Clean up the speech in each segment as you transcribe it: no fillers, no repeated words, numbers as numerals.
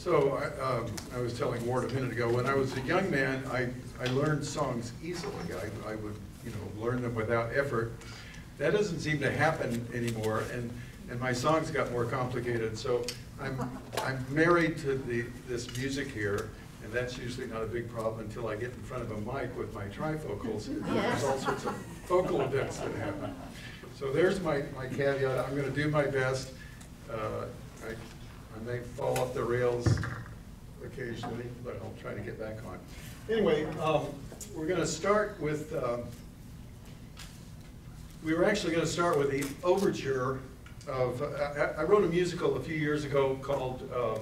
So I was telling Ward a minute ago, when I was a young man, I learned songs easily. I would, learn them without effort. That doesn't seem to happen anymore, and my songs got more complicated. So I'm married to this music here, and that's usually not a big problem until I get in front of a mic with my trifocals. There's all sorts of vocal events that happen. So there's my caveat. I'm going to do my best. I may fall off the rails occasionally, but I'll try to get back on. Anyway, we're going to start with, we were actually going to start with the overture of, I wrote a musical a few years ago called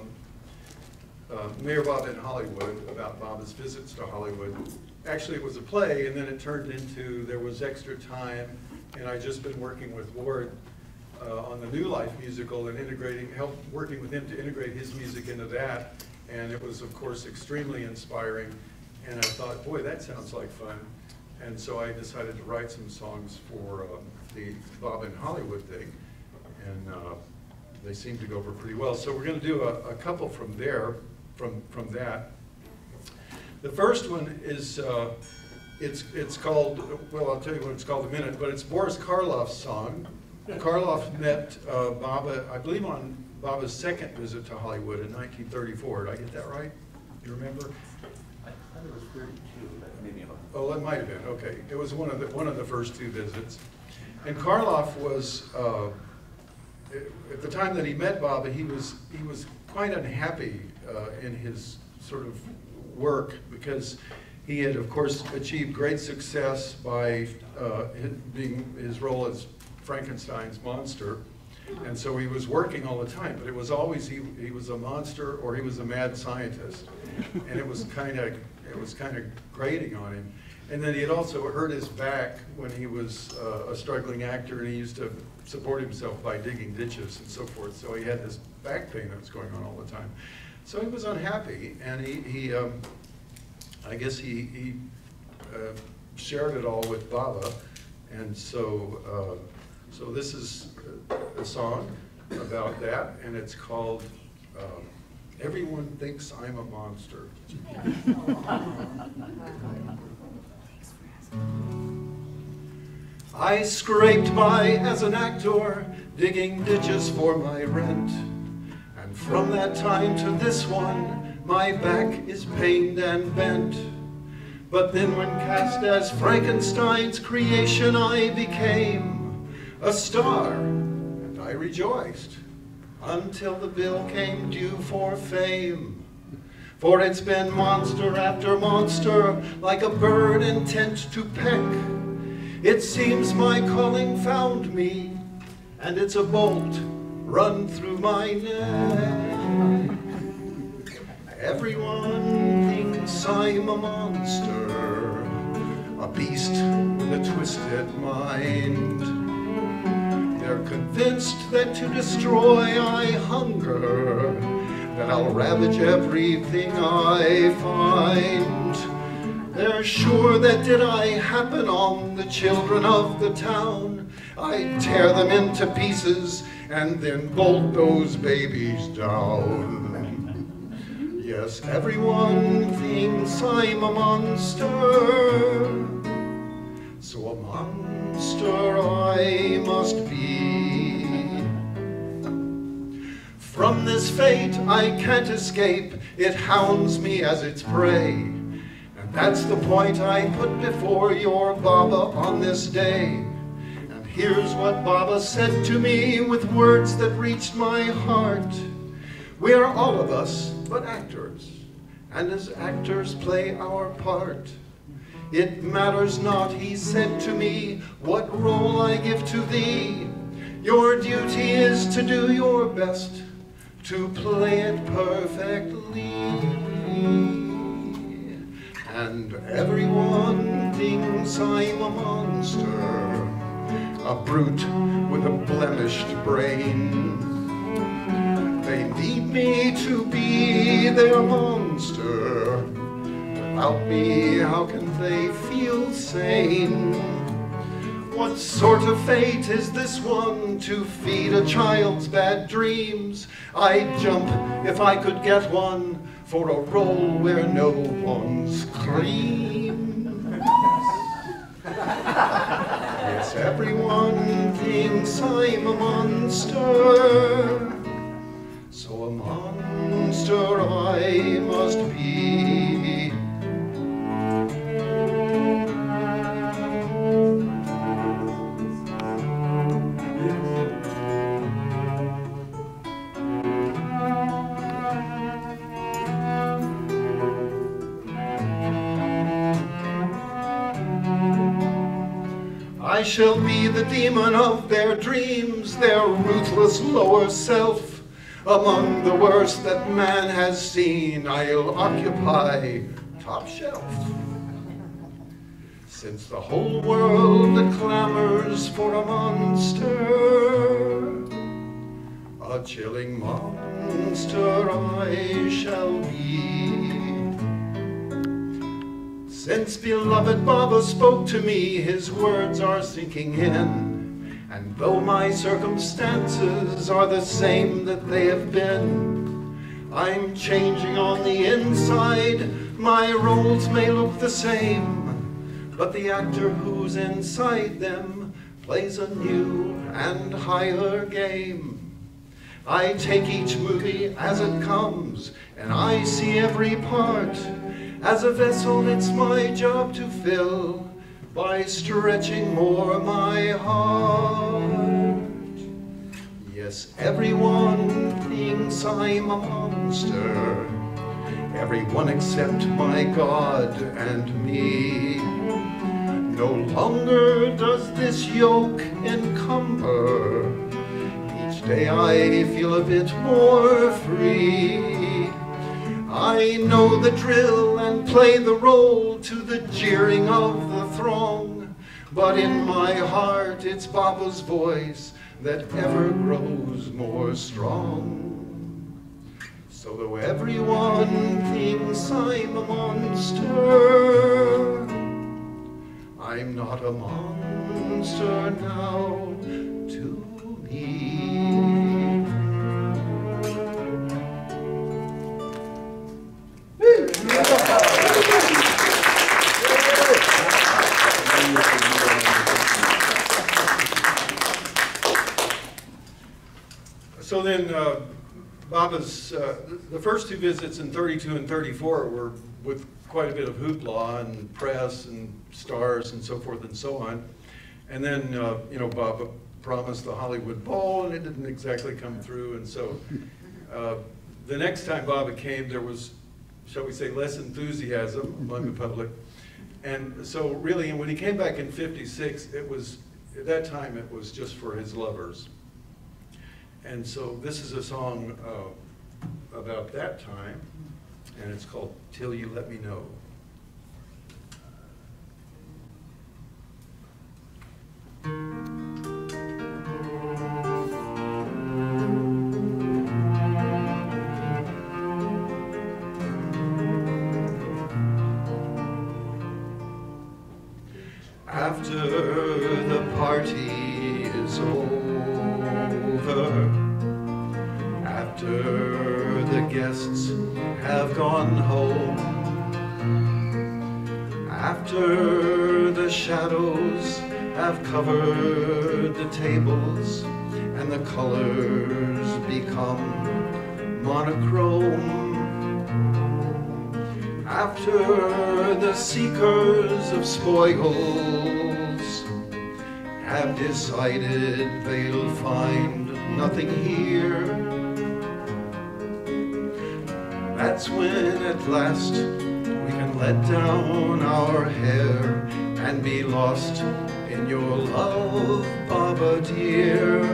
Mayor Bob in Hollywood, about Bob's visits to Hollywood. Actually, it was a play, and then it turned into, there was extra time, and I'd just been working with Ward on the New Life musical and working with him to integrate his music into that. And it was, of course, extremely inspiring. And I thought, boy, that sounds like fun. And so I decided to write some songs for the Bob in Hollywood thing. And they seemed to go over pretty well. So we're going to do a couple from there, from that. The first one is, it's called, well, I'll tell you what it's called in a minute, but it's Boris Karloff's song. Karloff met Baba, I believe, on Baba's second visit to Hollywood in 1934. Did I get that right? Do you remember? I thought it was 32, but maybe not. Oh, that might have been. Okay, it was one of the first two visits. And Karloff was, at the time that he met Baba, he was quite unhappy in his sort of work, because he had, of course, achieved great success by his role as Frankenstein's monster, and so he was working all the time, but it was always he was a monster or he was a mad scientist, and it was kind of grating on him. And then he had also hurt his back when he was a struggling actor, and he used to support himself by digging ditches and so forth. So he had this back pain that was going on all the time. So he was unhappy, and I guess he shared it all with Baba, and so. So this is a song about that, and it's called Everyone Thinks I'm a Monster. I scraped by as an actor, digging ditches for my rent. And from that time to this one, my back is pained and bent. But then when cast as Frankenstein's creation, I became a star, and I rejoiced until the bill came due for fame. For it's been monster after monster, like a bird intent to peck. It seems my calling found me, and it's a bolt run through my neck. Everyone thinks I'm a monster, a beast with a twisted mind. They're convinced that to destroy I hunger, that I'll ravage everything I find. They're sure that did I happen on the children of the town, I'd tear them into pieces and then bolt those babies down. Yes, everyone thinks I'm a monster, so a monster I must be. From this fate I can't escape, it hounds me as its prey. And that's the point I put before your Baba on this day. And here's what Baba said to me with words that reached my heart. We're all of us but actors, and as actors play our part. It matters not, he said to me, what role I give to thee. Your duty is to do your best, to play it perfectly. And everyone thinks I'm a monster, a brute with a blemished brain. They need me to be their monster. Without me, how can they feel sane? What sort of fate is this one to feed a child's bad dreams? I'd jump if I could get one for a role where no one screams. Yes, everyone thinks I'm a monster, so a monster I must be. I shall be the demon of their dreams, their ruthless lower self. Among the worst that man has seen, I'll occupy top shelf. Since the whole world clamors for a monster, a chilling monster I shall be. Since beloved Baba spoke to me, his words are sinking in. And though my circumstances are the same that they have been, I'm changing on the inside. My roles may look the same, but the actor who's inside them plays a new and higher game. I take each movie as it comes, and I see every part as a vessel it's my job to fill by stretching more my heart. Yes, everyone thinks I'm a monster, everyone except my God and me. No longer does this yoke encumber, each day I feel a bit more free. I know the drill and play the role to the jeering of the throng, but in my heart it's Baba's voice that ever grows more strong. So though everyone thinks I'm a monster, I'm not a monster now to me. So then Baba's, the first two visits in 32 and 34 were with quite a bit of hoopla and press and stars and so forth and so on. And then, you know, Baba promised the Hollywood Bowl and it didn't exactly come through. And so the next time Baba came, there was, shall we say, less enthusiasm among the public. And so really, when he came back in 56, it was, at that time, it was just for his lovers. And so this is a song about that time, and it's called Till You Let Me Know. After the party is over, after the guests have gone home, after the shadows have covered the tables and the colors become monochrome, after the seekers of spoils have decided they'll find nothing here, that's when at last we can let down our hair and be lost in your love, Baba dear,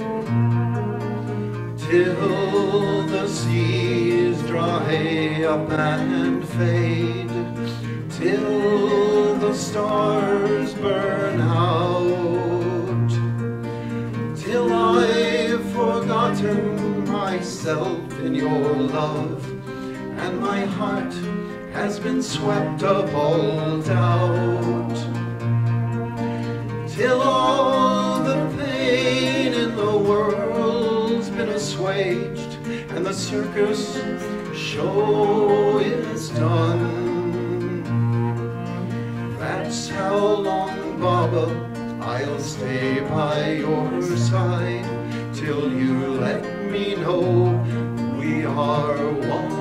till the seas dry up and fade, till the stars burn out, till I've forgotten myself in your love, and my heart has been swept of all doubt, till show is done. That's how long, Baba, I'll stay by your side till you let me know we are one.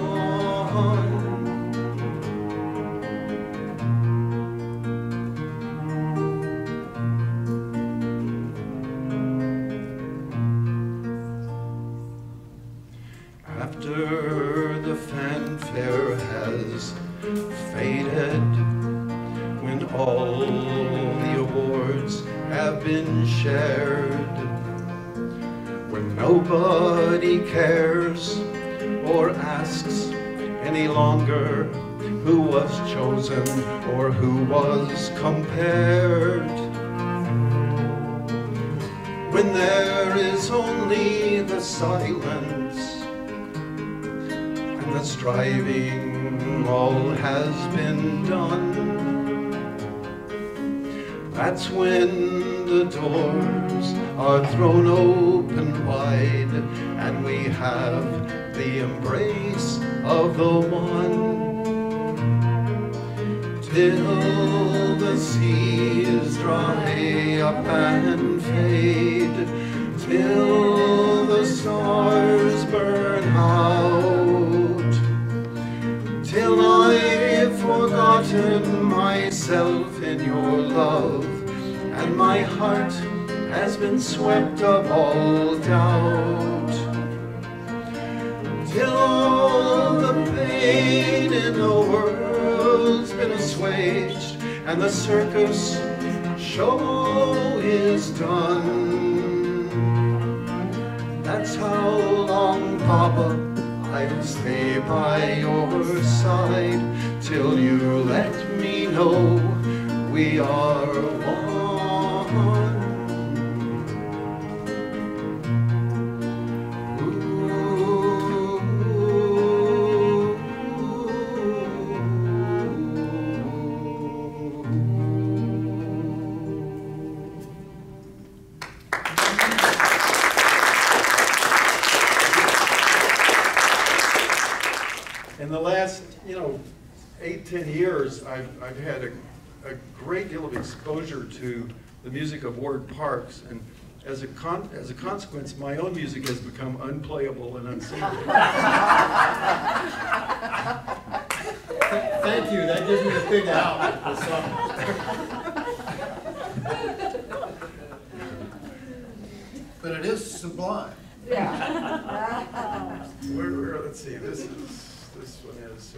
After the fanfare has faded, when all the awards have been shared, when nobody cares or asks any longer who was chosen or who was compared, when there is only the silence and the striving all has been done, that's when the doors are thrown open wide and we have the embrace of the one. Till the seas dry up and fade, till the stars burn out, till I've forgotten myself in your love, and my heart has been swept of all doubt, till all the pain in the world's been assuaged, and the circus show is done. That's how long, Papa, I'll stay by your side till you let me know we are one. In the last, 8-10 years, I've had a great deal of exposure to the music of Ward Parks, and as a consequence, my own music has become unplayable and unsingable. Thank you. That gives me a big out for something. But it is sublime. Yeah. Let's see. This one is.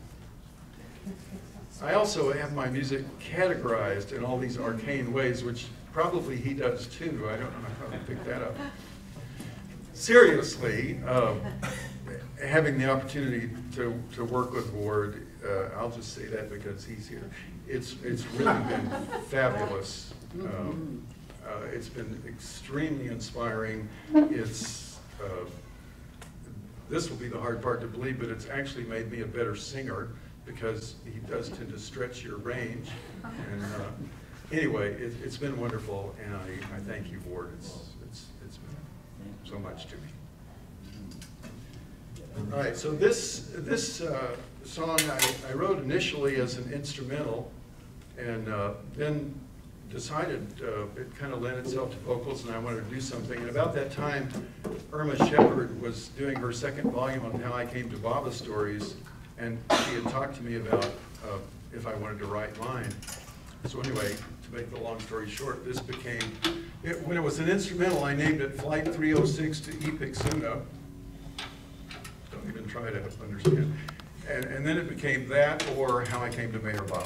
I also have my music categorized in all these arcane ways, which probably he does too. I don't know how to pick that up. Seriously, having the opportunity to work with Ward, I'll just say that because he's here. It's really been fabulous. It's been extremely inspiring. It's this will be the hard part to believe, but it's actually made me a better singer because he does tend to stretch your range. And anyway, it's been wonderful, and I thank you, Ward. It's been so much to me. All right, so this song I wrote initially as an instrumental, and then decided it kind of lent itself to vocals, and I wanted to do something. And about that time, Irma Shepherd was doing her second volume on How I Came to Baba Stories, and she had talked to me about if I wanted to write mine. So anyway, to make the long story short, this became, when it was an instrumental, I named it Flight 306 to Epixuna. Don't even try to understand. And then it became that, or How I Came to Mayor Baba.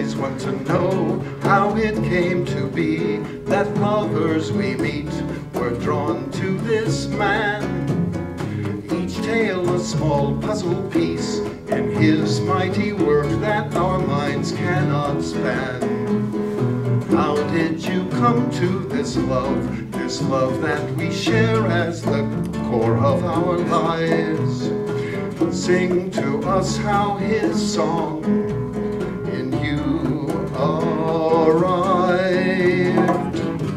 always want to know how it came to be that lovers we meet were drawn to this man. Each tale a small puzzle piece in his mighty work that our minds cannot span. How did you come to this love that we share as the core of our lives? Sing to us how his song in you arrived.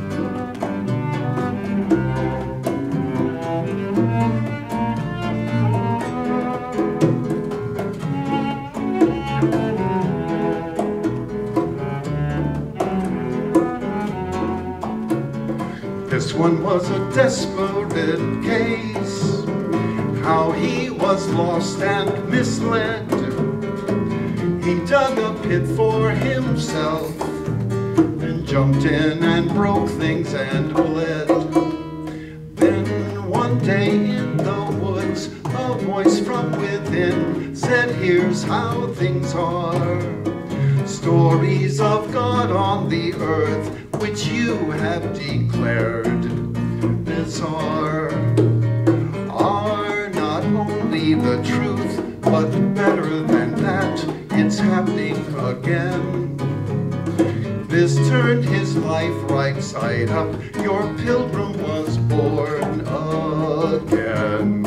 This one was a desperate case, how he was lost and misled. He dug a pit for himself, then jumped in and broke things and bled. Then one day in the woods, a voice from within said, here's how things are. Stories of God on the earth, which you have declared bizarre, are not only the truth, but better than that, it's happening again. This turned his life right side up, your pilgrim was born again.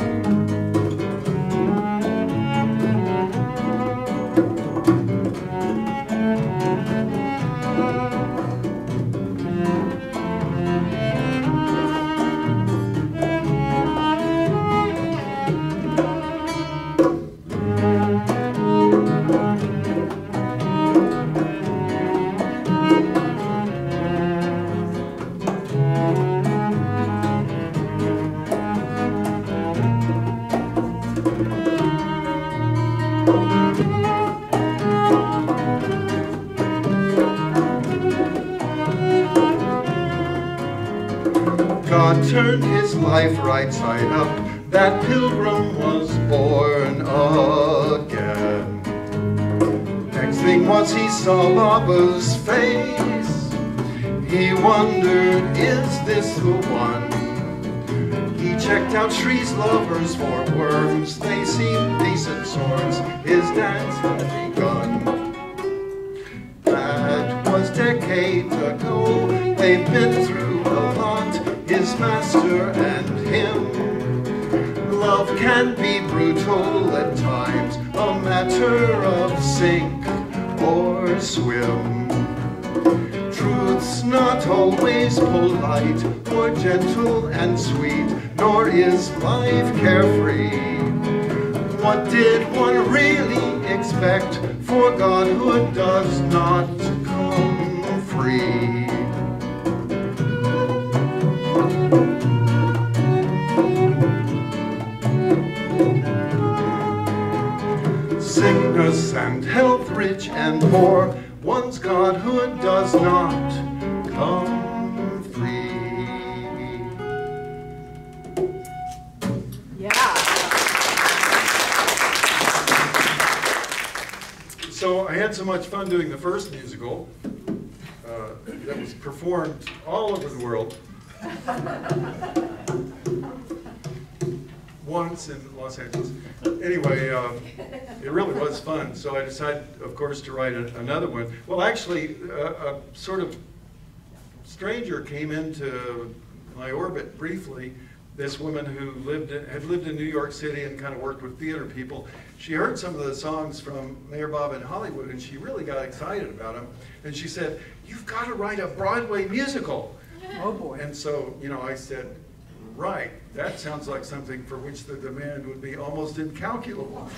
God turned his life right side up, that pilgrim was born again. Next thing was he saw Baba's face. He wondered, is this the one? He checked out Shree's lovers for worms. They seemed decent sorts. His dance had begun. That was decades ago. They've been through a lot, his master and him. Love can be brutal at times, a matter of sink or swim. Truth's not always polite or gentle and sweet, nor is life carefree. What did one really expect? For Godhood does not come free. Sickness and health, rich and poor, one's Godhood does not come free. Yeah. So I had so much fun doing the first musical that was performed all over the world. Once in Los Angeles. Anyway, it really was fun. So I decided, of course, to write another one. Well, actually, a sort of stranger came into my orbit briefly. This woman who had lived in New York City and kind of worked with theater people. She heard some of the songs from Mayor Bob in Hollywood, and she really got excited about them. And she said, "You've got to write a Broadway musical." Oh boy. And so, you know, I said, right, that sounds like something for which the demand would be almost incalculable.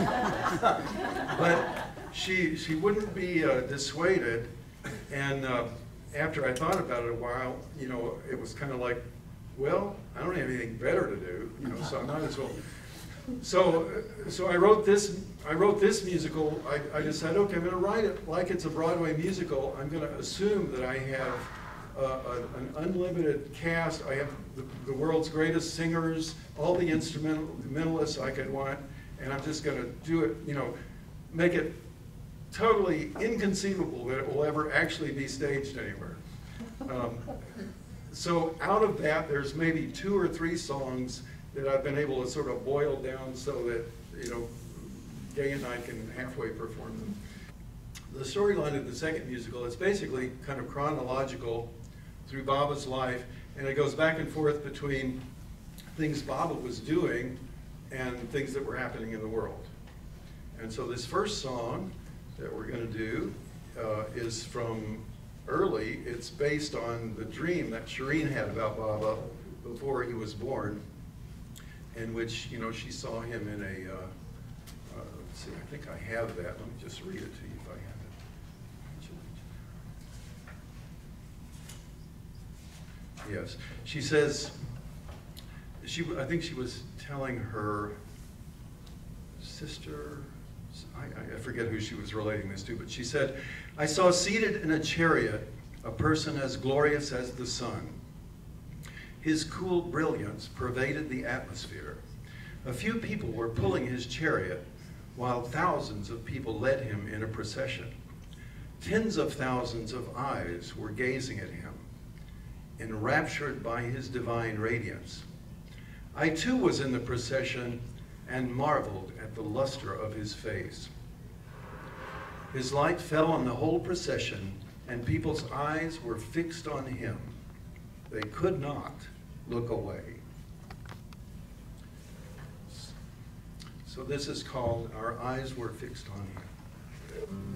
But she wouldn't be dissuaded, and after I thought about it a while, you know, it was kind of like, well, I don't have anything better to do, you know, so I might as well. So I wrote this musical. I decided, okay, I'm going to write it like it's a Broadway musical. I'm going to assume that I have an unlimited cast. I have the world's greatest singers, all the instrumentalists I could want, and I'm just going to do it, you know, make it totally inconceivable that it will ever actually be staged anywhere. So out of that, there's maybe 2 or 3 songs that I've been able to sort of boil down so that, you know, Gay and I can halfway perform them. The storyline of the second musical is basically kind of chronological through Baba's life, and it goes back and forth between things Baba was doing and things that were happening in the world. And so this first song that we're going to do is from early. It's based on the dream that Shireen had about Baba before he was born, in which, you know, she saw him in a, let's see, I think I have that. Let me just read it to you if I have it. Yes, she says, I think she was telling her sister, I forget who she was relating this to, but she said, "I saw seated in a chariot a person as glorious as the sun. His cool brilliance pervaded the atmosphere. A few people were pulling his chariot, while thousands of people led him in a procession. Tens of thousands of eyes were gazing at him, enraptured by his divine radiance. I too was in the procession and marveled at the luster of his face. His light fell on the whole procession, and people's eyes were fixed on him. They could not look away." So this is called "Our Eyes Were Fixed on Him."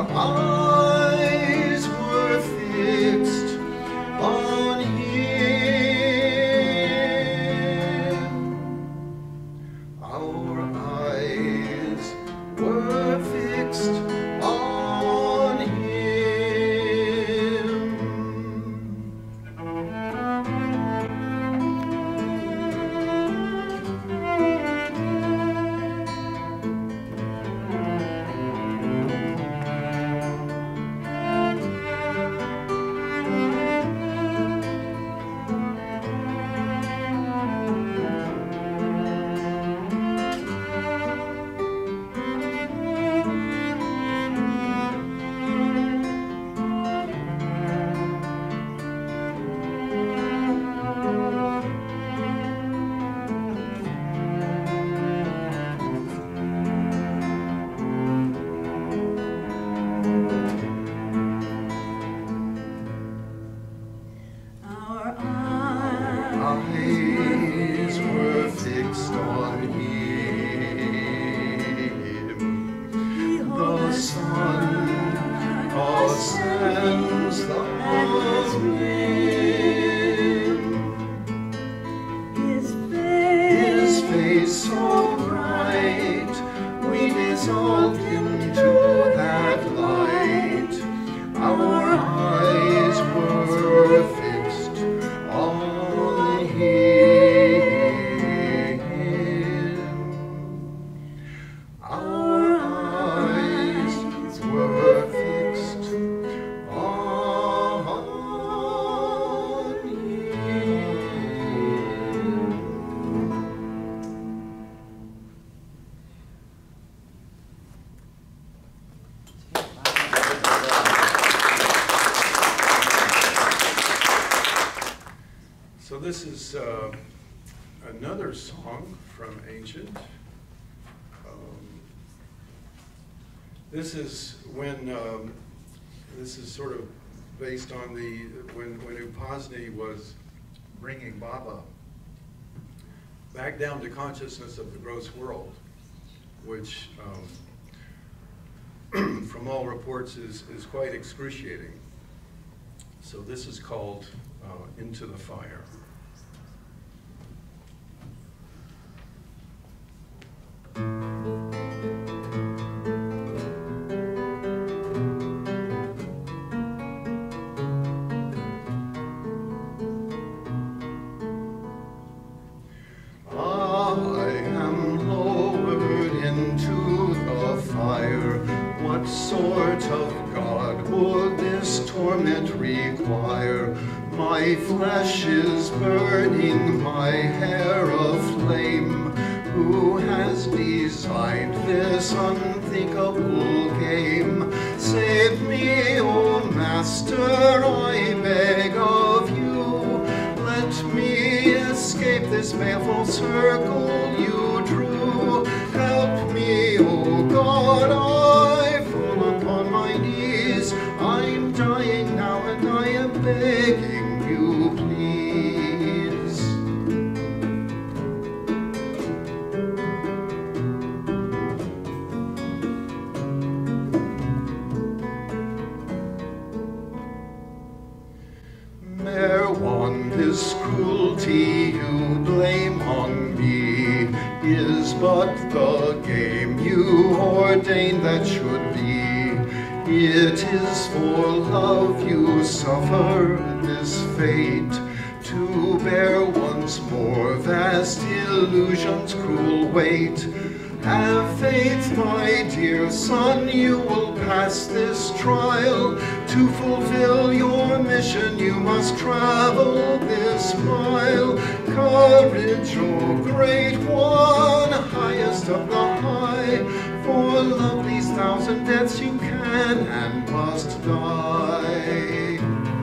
Our eyes were fixed on him. this is another song from Ancient. This is when, this is sort of based on when Upasni was bringing Baba back down to consciousness of the gross world, which from all reports is quite excruciating. So this is called Into the Fire. What sort of God would this torment require? My flesh is burning, my hair aflame. Who has designed this unthinkable game? Save me, O Master, I beg of you. Let me escape this baleful circle you drew. Help me, O God, I fall upon my knees. I'm dying now and I am begging you, please. Merwan, this cruelty you blame on me is but the game you ordained that should be. It is for love you suffer this fate, to bear once more vast illusion's cruel weight. Have faith, my dear son, you will pass this trial. To fulfill your mission, you must travel this mile. Courage, O great one, highest of the high. For love these thousand deaths you can and must die.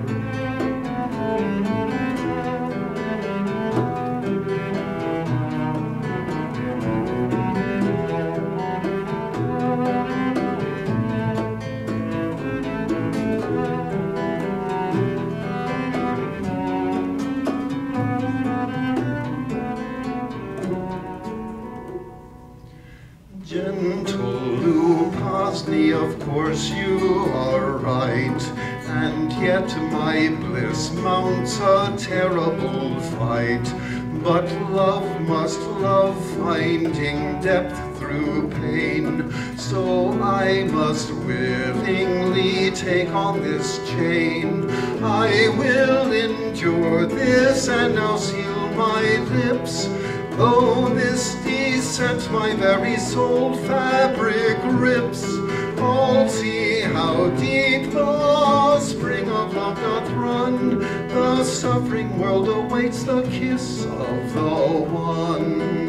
Gentle Upasni, of course you are right, and yet my bliss mounts a terrible fight. But love must love, finding depth through pain, so I must willingly take on this chain. I will endure this and now seal my lips, though this descent my very soul fabric rips. All see how deep the spring of love doth run. The suffering world awaits the kiss of the one.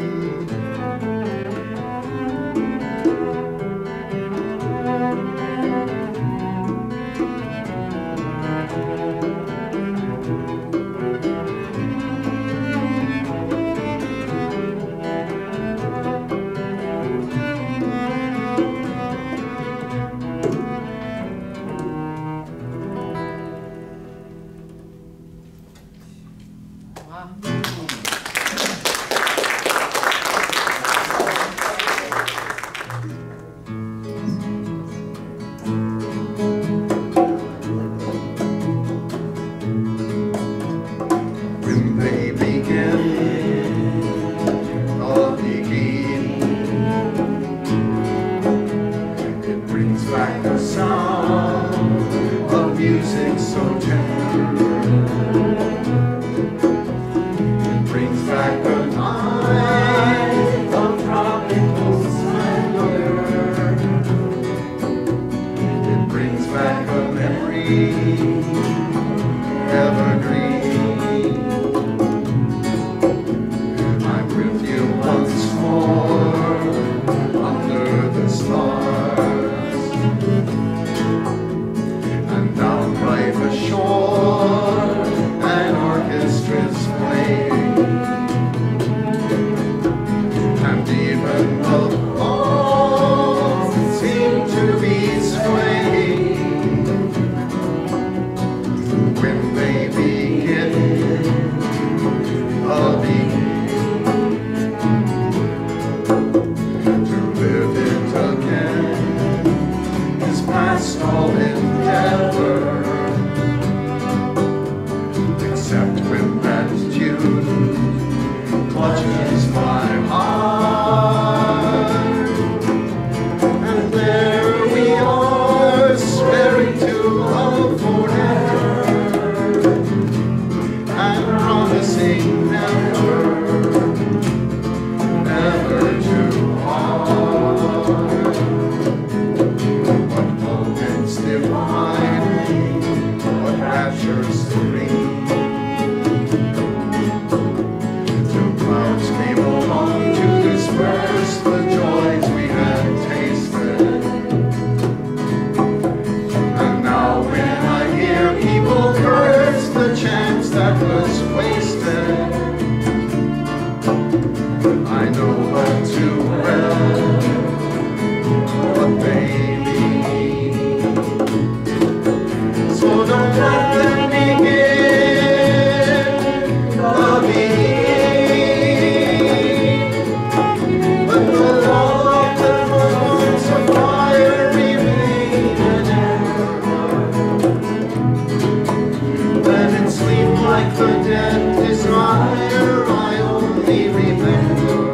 like the dead desire I only remember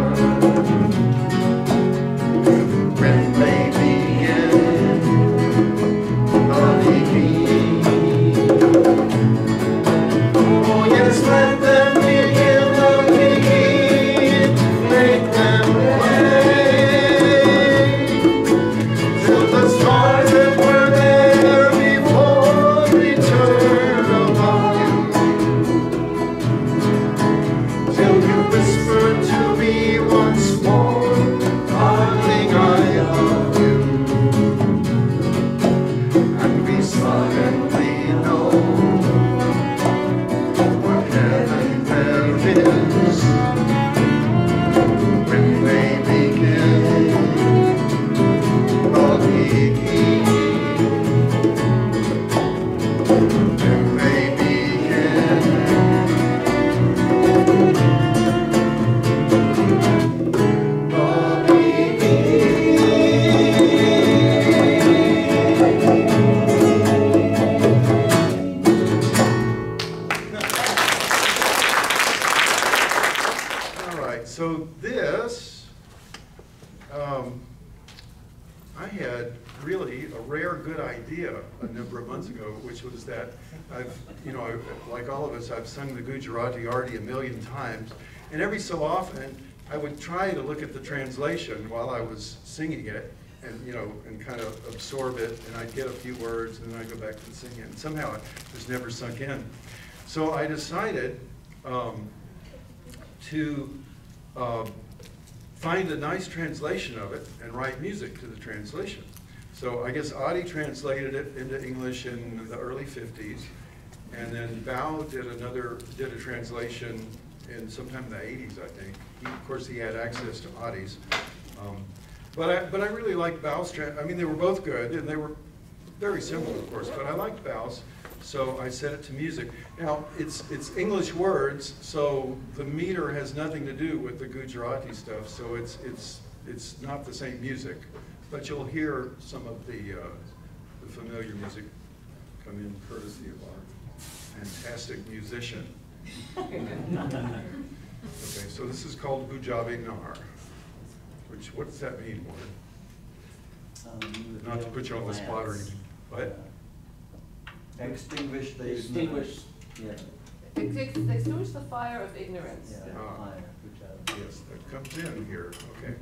when they begin loving me. Oh yes, let them begin loving me, make them play till the stars that were there before return above you, till you whisper to me once more, darling, I love you, and we suddenly know what heaven there is when they begin loving me. When they begin loving me. All right, so this, I had really a rare good idea a number of months ago, which was that like all of us, I've sung the Gujarati already a million times, and every so often I would try to look at the translation while I was singing it, and and kind of absorb it, and I'd get a few words, and then I'd go back and sing it, and somehow it just never sunk in. So I decided to find a nice translation of it and write music to the translation. So I guess Adi translated it into English in the early 50s, and then Bao did a translation in sometime in the 80s, I think. Of course, he had access to Adi's. But I really liked Bao's I mean, they were both good, and they were very similar, of course, but I liked Bao's, so I set it to music. Now, it's English words, so the meter has nothing to do with the Gujarati stuff, so it's not the same music, but you'll hear some of the familiar music come in courtesy of our fantastic musician. Okay, so this is called Bujabe Nar, which, what does that mean, Warren? Not to put you on the spot or anything. What? Extinguish the Extinguish. Yeah. Extinguish the fire of ignorance. Yeah. Ah. Fire, good job. Yes, that comes in here, okay.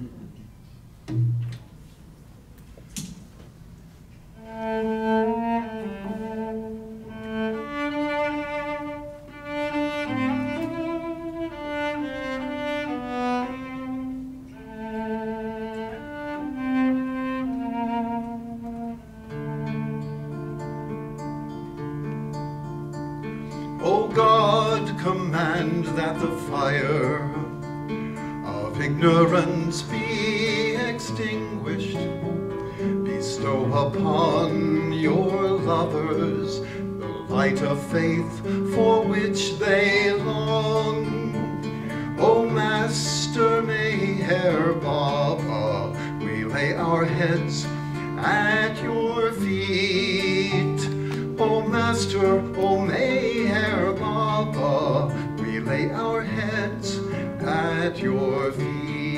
O God, command that the fire of ignorance be extinguished. Bestow upon your lovers the light of faith for which they long. O Master Meher Baba, we lay our heads at your feet. O Master, O Meher Baba, we lay our heads at your feet.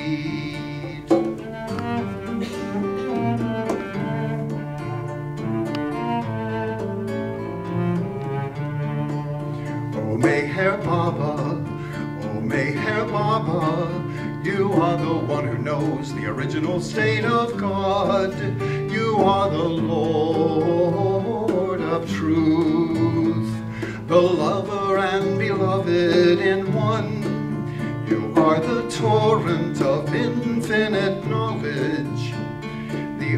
O Meher Baba, O Meher Baba, you are the one who knows the original state of God. You are the Lord of truth, the lover and beloved in one. You are the torrent of infinite knowledge, the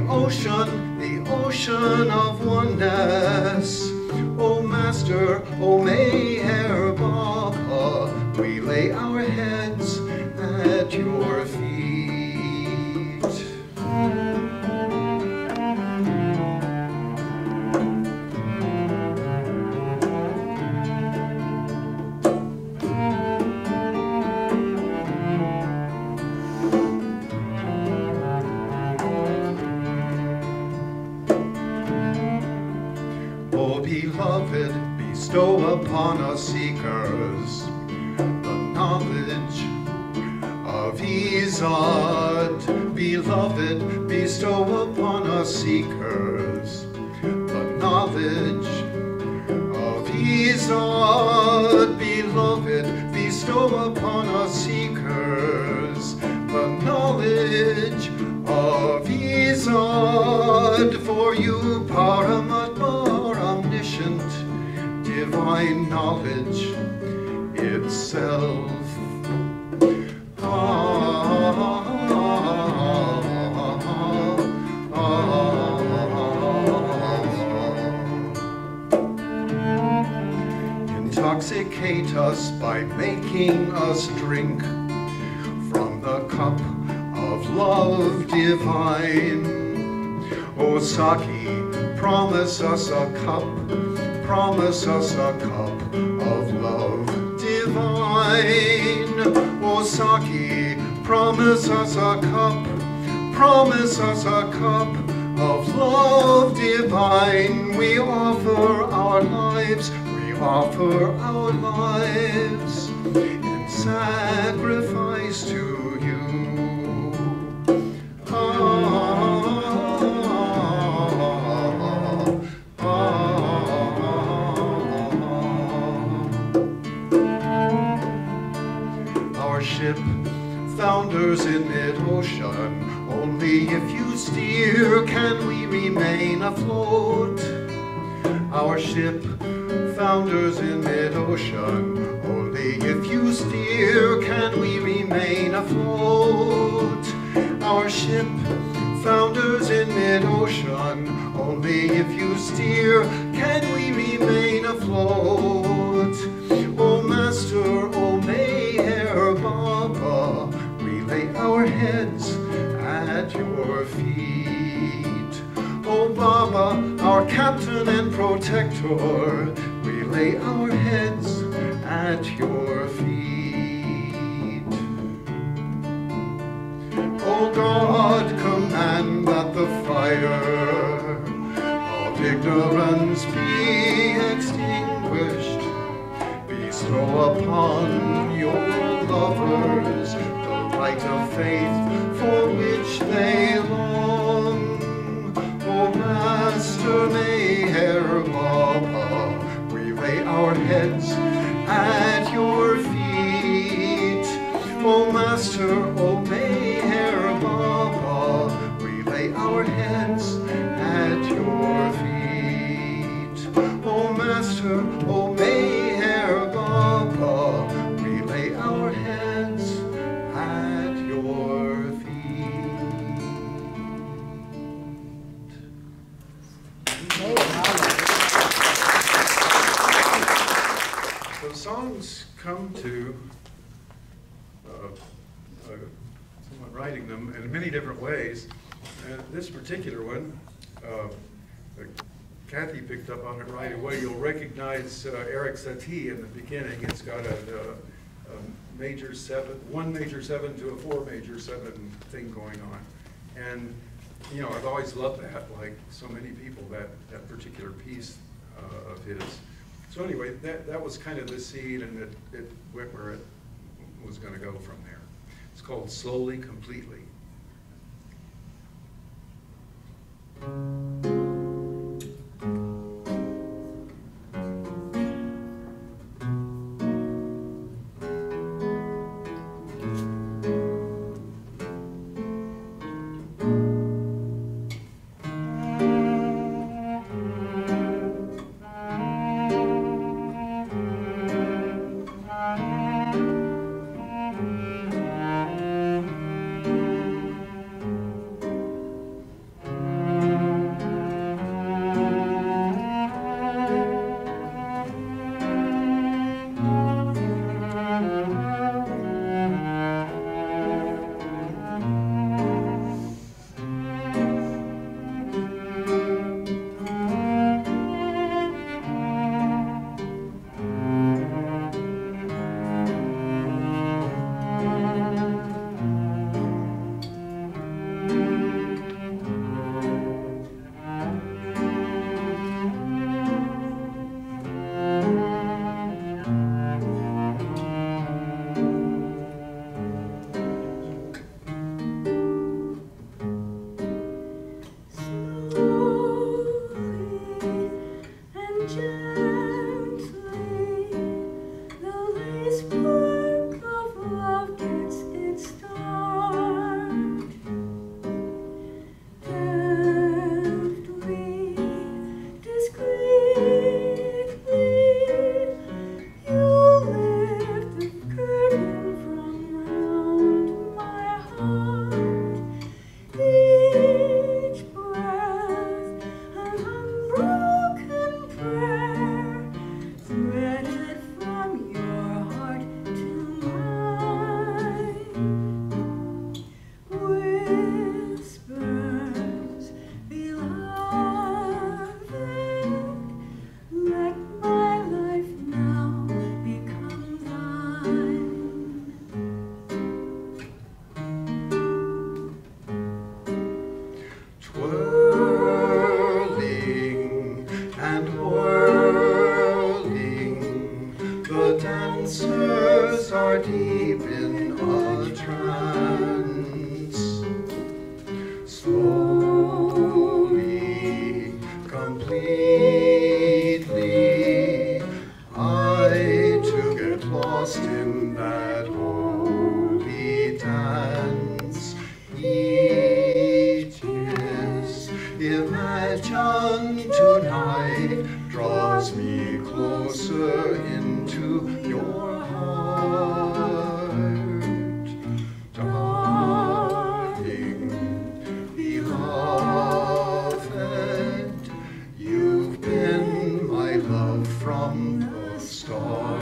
ocean of oneness. O Master, O Meher Baba, we lay our heads at your feet. bestow upon us seekers the knowledge of Izod. Beloved, bestow upon us seekers the knowledge of Izod. Beloved, bestow upon us seekers the knowledge of Izod. For you, Paramatma, omniscient, divine knowledge itself. Intoxicate us by making us drink from the cup of love divine. O Saki, promise us a cup of love divine. O Saki, promise us a cup of love divine. We offer our lives in sacrifice to you. Our ship founders in mid-ocean. Only if you steer can we remain afloat. Our ship founders in mid-ocean. Only if you steer can we remain afloat. Our ship founders in mid-ocean. Only if you steer can we remain afloat. O Master, O Meher Baba, we lay our heads at your feet. O Baba, our captain and protector, we lay our heads at your feet. O God, command that the fire of ignorance be extinguished. Bestow upon your lovers the light of faith for which they long. O Master Meher Baba, we lay our heads at your feet. O Master, O Meher Baba, we lay our heads at your feet. O Master, O Meher Baba, we lay our heads at your feet. So songs come to someone writing them in many different ways. And this particular one, Kathy picked up on it right away. You'll recognize Eric Satie in the beginning. It's got a major seven, 1 major 7 to a 4 major 7 thing going on. And you know, I've always loved that, like so many people, that particular piece of his. So anyway, that was kind of the seed, and it went where it was going to go from there. It's called Slowly, Completely. spark of love gets its start. Deftly, discreetly, you lift the curtain from round my heart. Each breath an unbroken prayer, threaded from your heart to mine. Whispers, beloved, let my life now become thine. Twirling and whirling, the dancers are deep in a trance. Slowly, completely, I too get lost in that holy dance. Each kiss imagined tonight draws me closer into your heart. Darling, beloved, you've been my love from the start.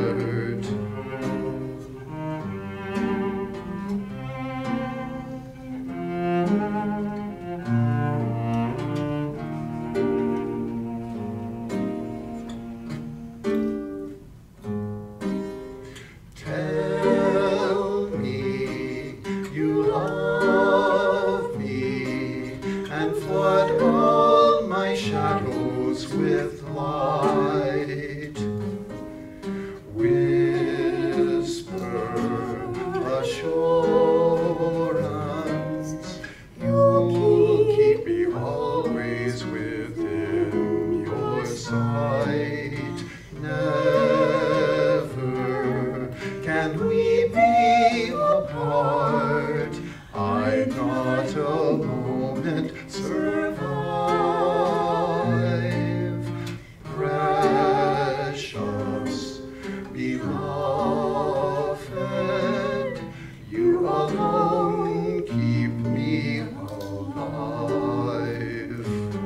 Tell me you love me and flood all my shadows with light. Whisper assurance, you'll keep me always within your sight. Never can we be apart. I not a moment survive. Precious, beloved, you alone keep me alive.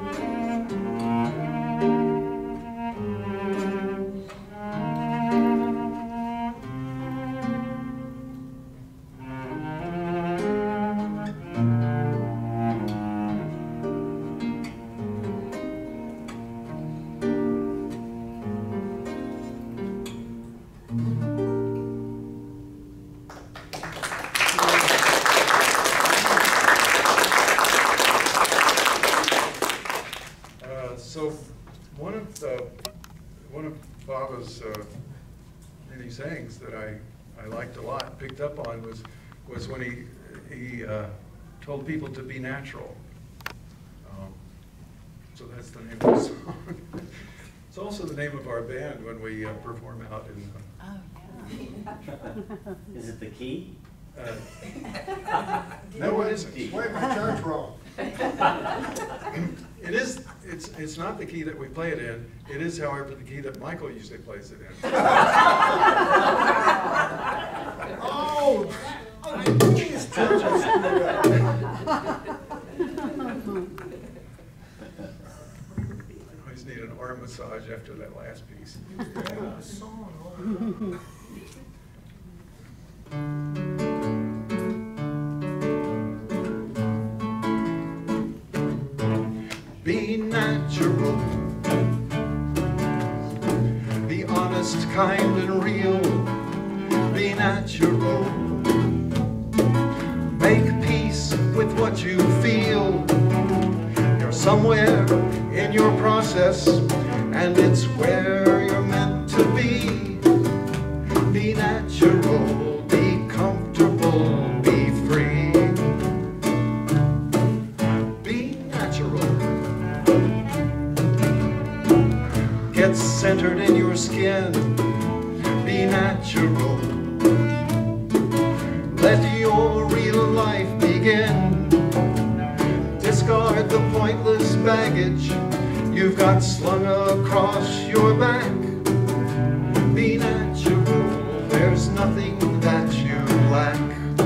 So one of Baba's many sayings that I liked a lot, picked up on, was when he told people to be natural. So that's the name of the song. It's also the name of our band when we perform out in. Is it the key? No, it isn't. Wait, my church wrong. It is. It's not the key that we play it in. It is, however, the key that Michael usually plays it in. Oh, I knew his church was screwed up. I always need an arm massage after that last piece. Yeah, song. Be natural, be honest, kind, and real. Be natural, make peace with what you feel. You're somewhere in your process, and it's where you're meant to be. Be natural, be comfortable, be free. Be natural. Get centered in your skin. Be Be natural. Let your real life begin. Discard the pointless baggage you've got slung across your back. Be natural, there's nothing that you lack.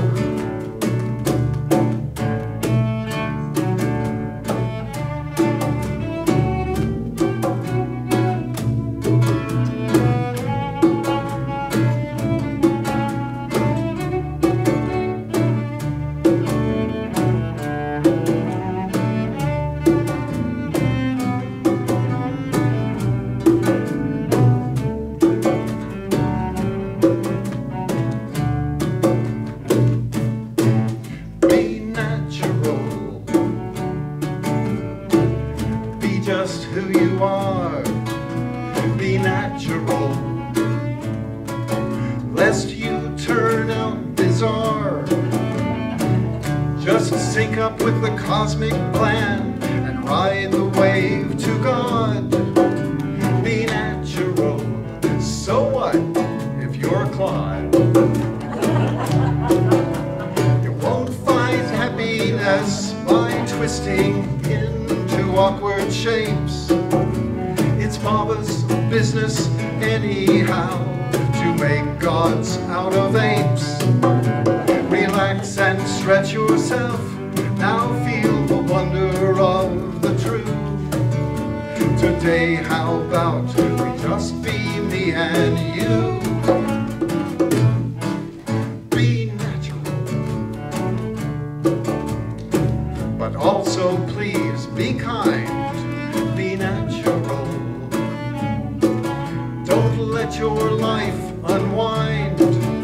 Just who you are, be natural, lest you turn out bizarre. Just sync up with the cosmic plan and ride the wave to God. Be natural, so what if you're a clod? You won't find happiness by twisting into awkward shapes. It's Baba's business anyhow to make gods out of apes. Relax and stretch yourself, now feel the wonder of the truth. Today how about we just be me and you? Be natural, but also please be kind. Be natural. Don't let your life unwind.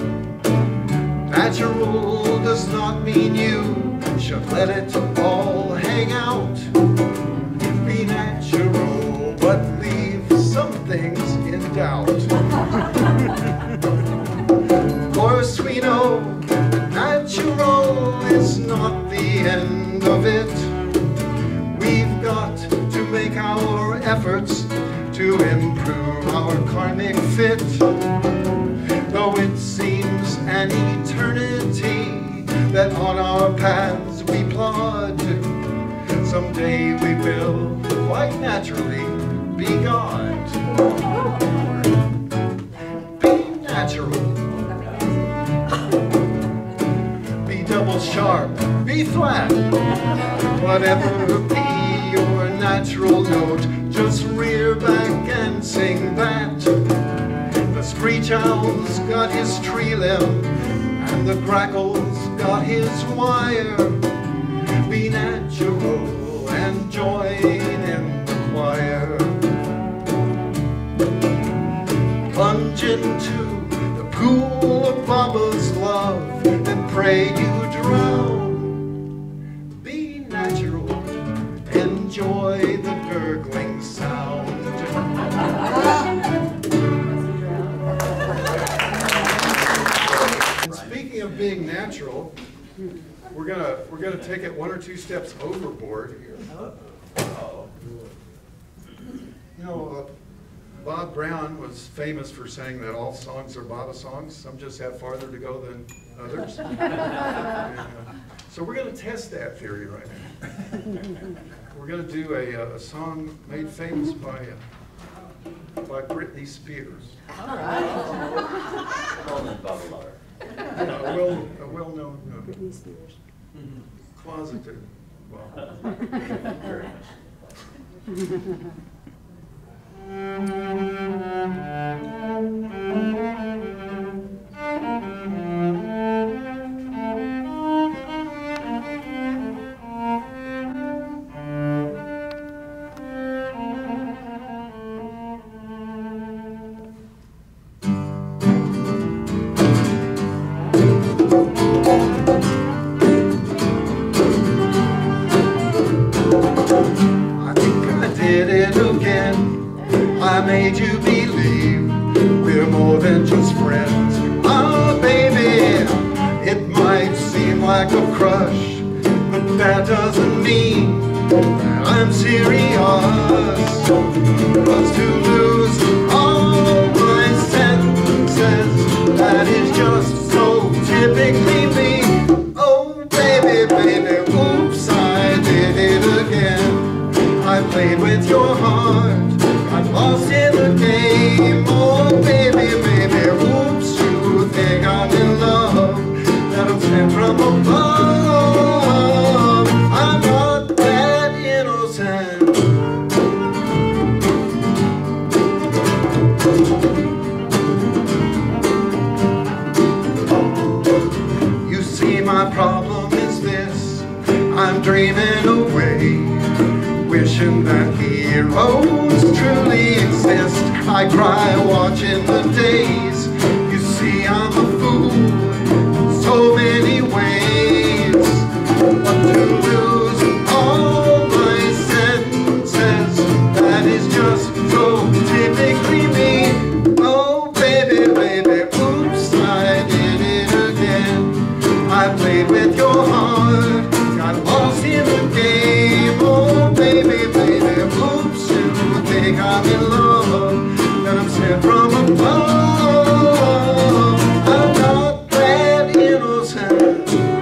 Natural does not mean you should let it all hang out. Be natural, but leave some things in doubt. Of course we know that natural is not the end of it. We've got to make our efforts to improve our karmic fit. Though it seems an eternity that on our paths we plod, someday we will quite naturally be God. Be natural. Be double sharp, be flat. Whatever be your natural note, just rear back and sing that. The screech owl's got his tree limb, and the grackle's got his wire. Be natural and join in the choir. Plunge into the pool of Baba's love and pray you drown. Be natural, enjoy the gurgling sound. And speaking of being natural, we're gonna take it one or two steps overboard here. You know, Bob Brown was famous for saying that all songs are Baba songs. Some just have farther to go than others. So we're going to test that theory right now. We're going to do a song made famous by Britney Spears. All right. Well-known Baba lover. A well-known Britney Spears. closeted. Well, Very much. I made you believe we're more than just friends. Ah, baby, it might seem like a crush, but that doesn't mean that I'm serious. 'Cause to lose all my senses dreaming away, wishing that heroes truly exist. I cry watching the days. You see, I'm a fool so many ways. But to lose all my senses, that is just so typically me. Oh baby, baby, oops, I did it again. I played with your heart, got lost in the game. Oh baby, baby, oops, you think I'm in love, that I'm sent from above. I'm not that innocent.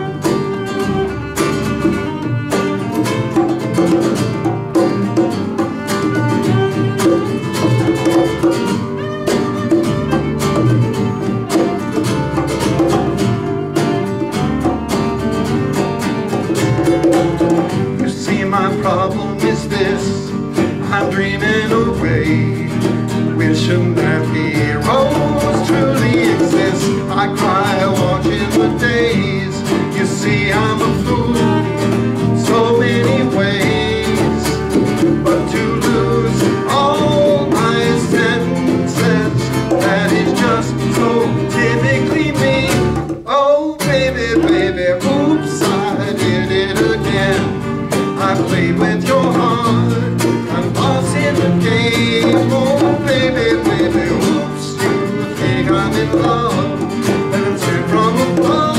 You see, my problem is this: I'm dreaming away, wishing that heroes truly exist. I cry watching the days. You see, I'm a fool so many ways. But to lose all my senses, that is just so typically me. Oh baby, baby, oops, I did it again. I played with your heart, I'm lost in the game. Oh baby, baby, oops, you think I'm in love, and I'm sent from above.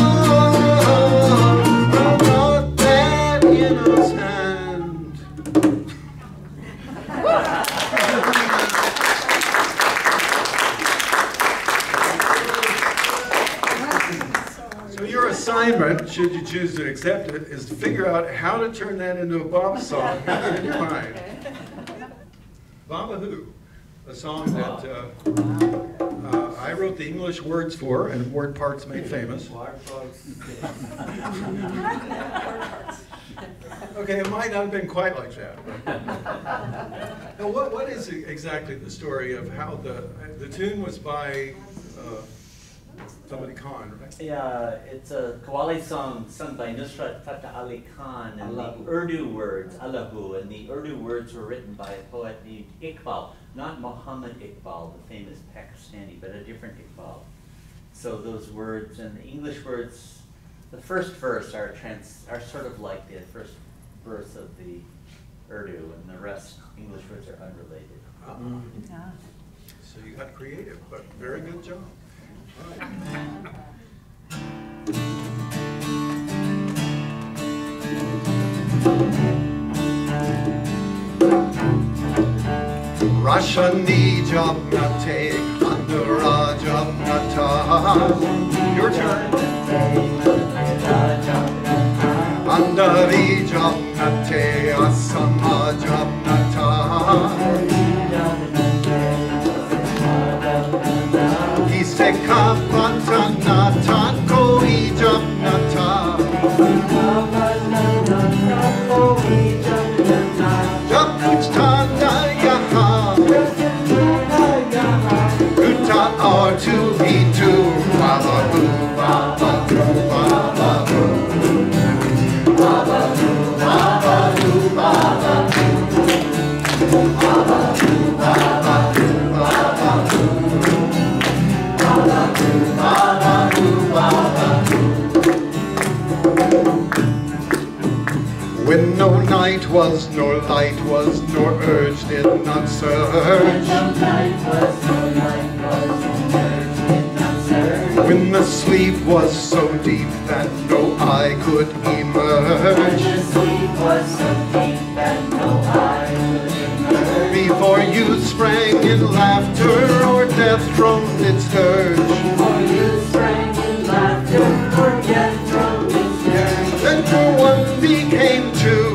I'm not that innocent. So your assignment, should you choose to accept it, is to figure out how to turn that into a Baba song in your mind. Baba Who, a song that I wrote the English words for, and word parts made famous. Okay, it might not have been quite like that. Now, what is exactly the story of how the tune was by somebody Khan, right? Yeah, it's a Qawwali song sung by Nusrat Fateh Ali Khan, and the Urdu words, Allahu, and the Urdu words were written by a poet named Iqbal, not Muhammad Iqbal, the famous Pakistani, but a different Iqbal. So those words and the English words, the first verse are sort of like the first verse of the Urdu, and the rest, English words, are unrelated. So you got creative, but very good job. Rashani Jabnate, Andara Jabnata. Your turn. Andari Jabnate, Asama Jabnata. Iseka Patanata, Koi Jabnata. Jakuchtana Yaha. Uta R2V2. Baba Boo, Baba Boo, Baba Boo. Baba Boo, Baba Boo, Baba Boo. Baba Boo, Baba Boo, Baba Boo. Baba Boo, Baba Boo, Baba Boo. When no night was, nor light was, nor urge did not surge. When the sleep was so deep that no eye could emerge. Before you sprang in laughter or death droned its dirge. Then for one became two.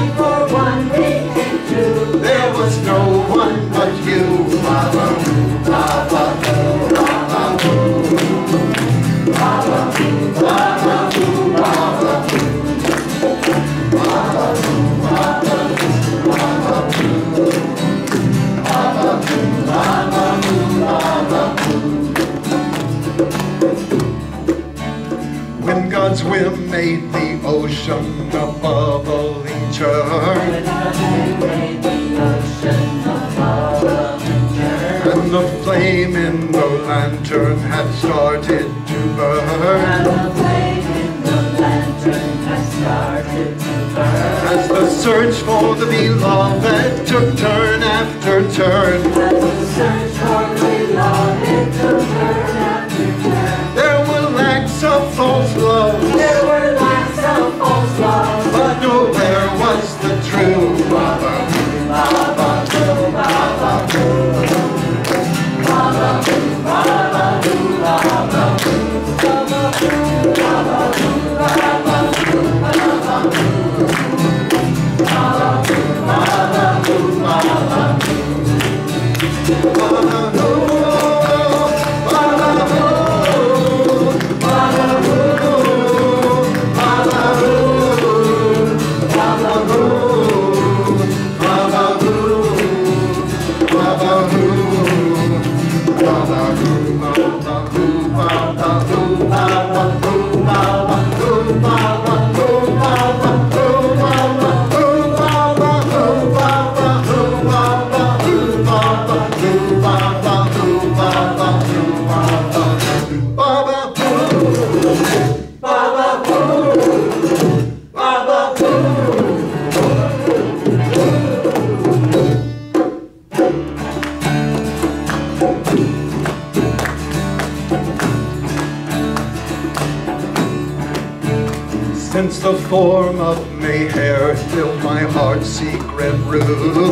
There was no one but you. Baba Boo, Baba Boo, Baba Boo. Baba Boo, Baba Boo, Baba Boo. Baba Boo, Baba Boo, Baba Boo. Baba Boo, Baba Boo, Baba Boo. When God's whim made the ocean, a bubbling churn. And the flame in the lantern had started to burn. As the search for the beloved took turn after turn. There were lacks of false love. But nowhere was the true. Since the form of May hair filled my heart's secret room,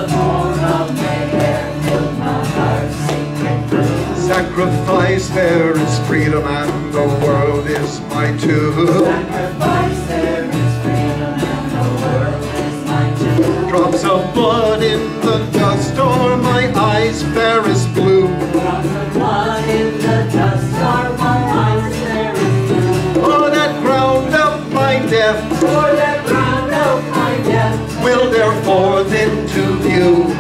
sacrifice there is freedom and the world is my tomb. Drops of blood in the dust or my eyes fairest blue. For that ground of my death will there forth into view.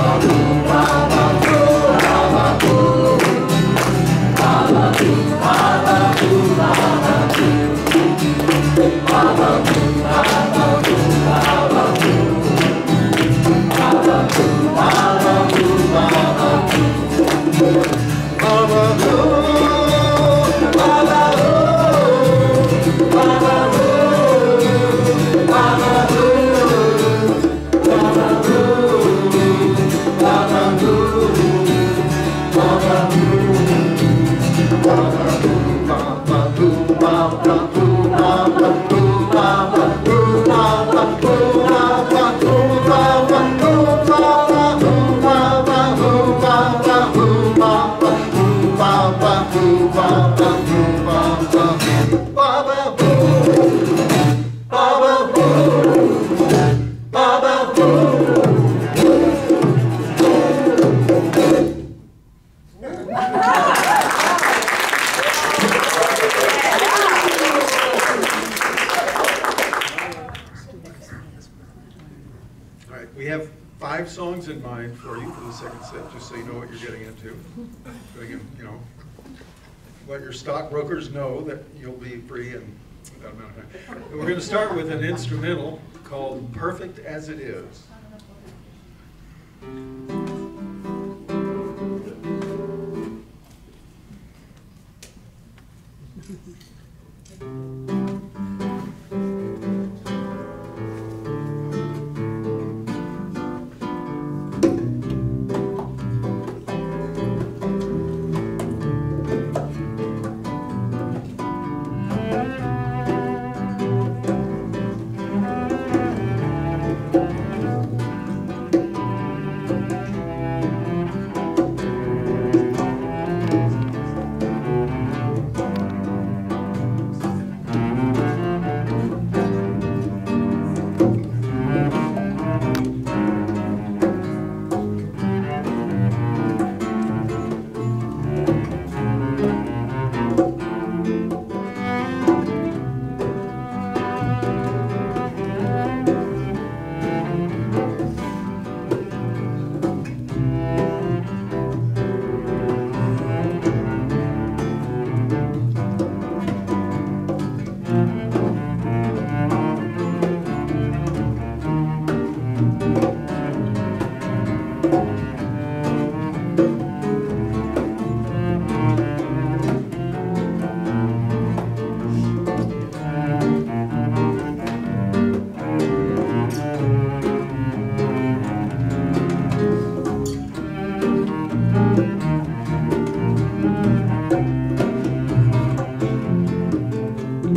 We have 5 songs in mind for you for the second set, just so you know what you're getting into. So you can, let your stockbrokers know that you'll be free in that amount of time. And we're going to start with an instrumental called Perfect As It Is.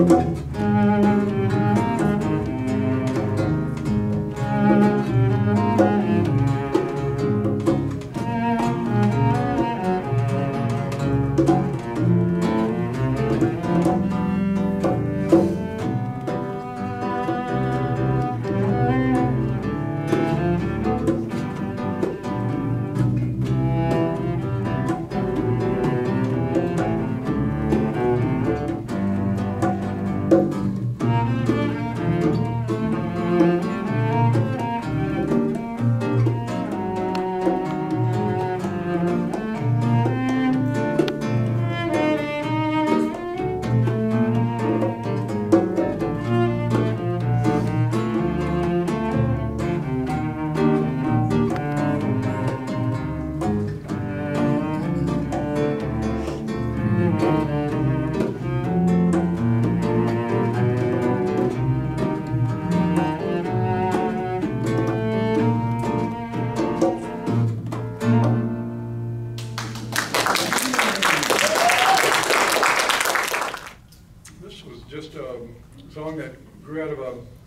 Song that grew out of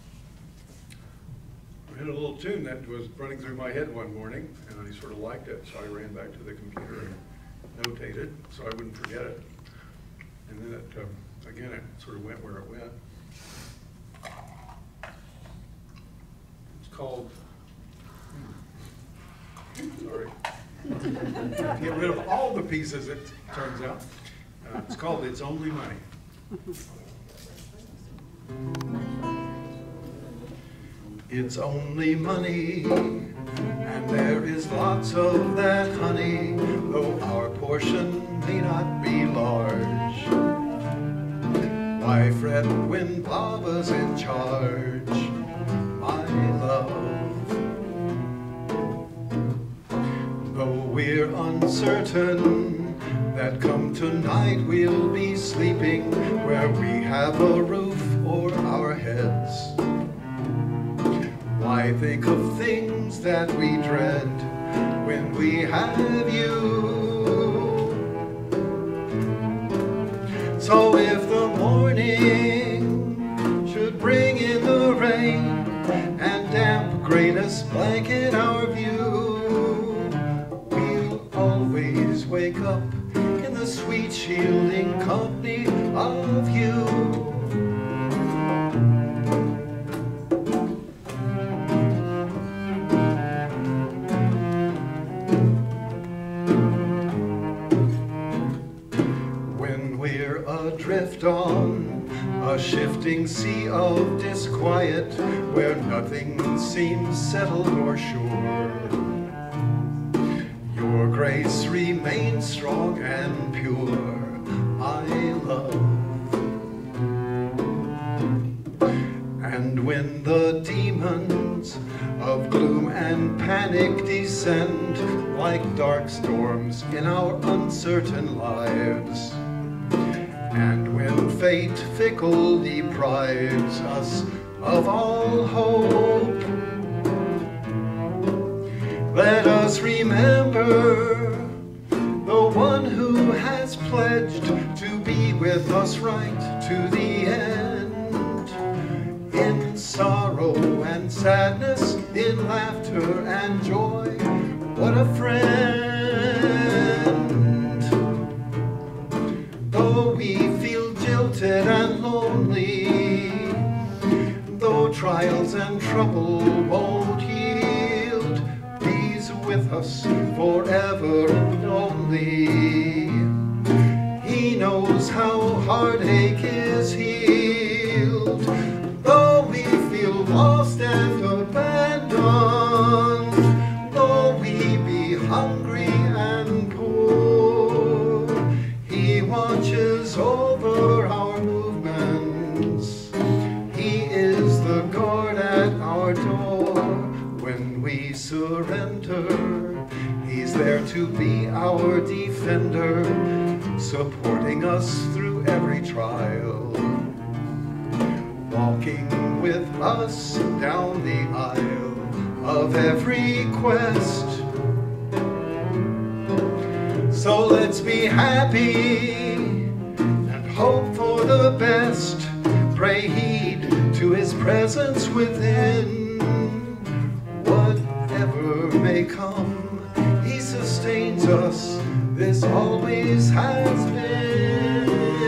I had a little tune that was running through my head one morning, and I sort of liked it, so I ran back to the computer and notated so I wouldn't forget it. And then it, again, it sort of went where it went. It's called, sorry, get rid of all the pieces, it turns out. It's called It's Only Money. It's only money, and there is lots of that honey, though our portion may not be large. Why fret when Baba's in charge, my love? Though we're uncertain that come tonight we'll be sleeping where we have a roof over our heads. Why think of things that we dread when we have you? So if the morning should bring in the rain and damp grayness blanket our view, we'll always wake up in the sweet shielding company of you. Drift on a shifting sea of disquiet where nothing seems settled or sure. Your grace remains strong and pure, my love. And when the demons of gloom and panic descend like dark storms in our uncertain lives, and when fate fickle deprives us of all hope, let us remember the one who has pledged to be with us right to the end. In sorrow and sadness, in laughter and joy, what a friend. Though we feel jilted and lonely, though trials and trouble won't yield, He's with us forever and only. He knows how heartache is healed. Though we feel lost and abandoned, though we be hungry and poor, He watches over our movements. He is the guard at our door. When we surrender, He's there to be our defender, supporting us through every trial, walking with us down the aisle of every quest. So let's be happy and hope for the best. Pray heed to his presence within. Whatever may come, he sustains us. This always has been.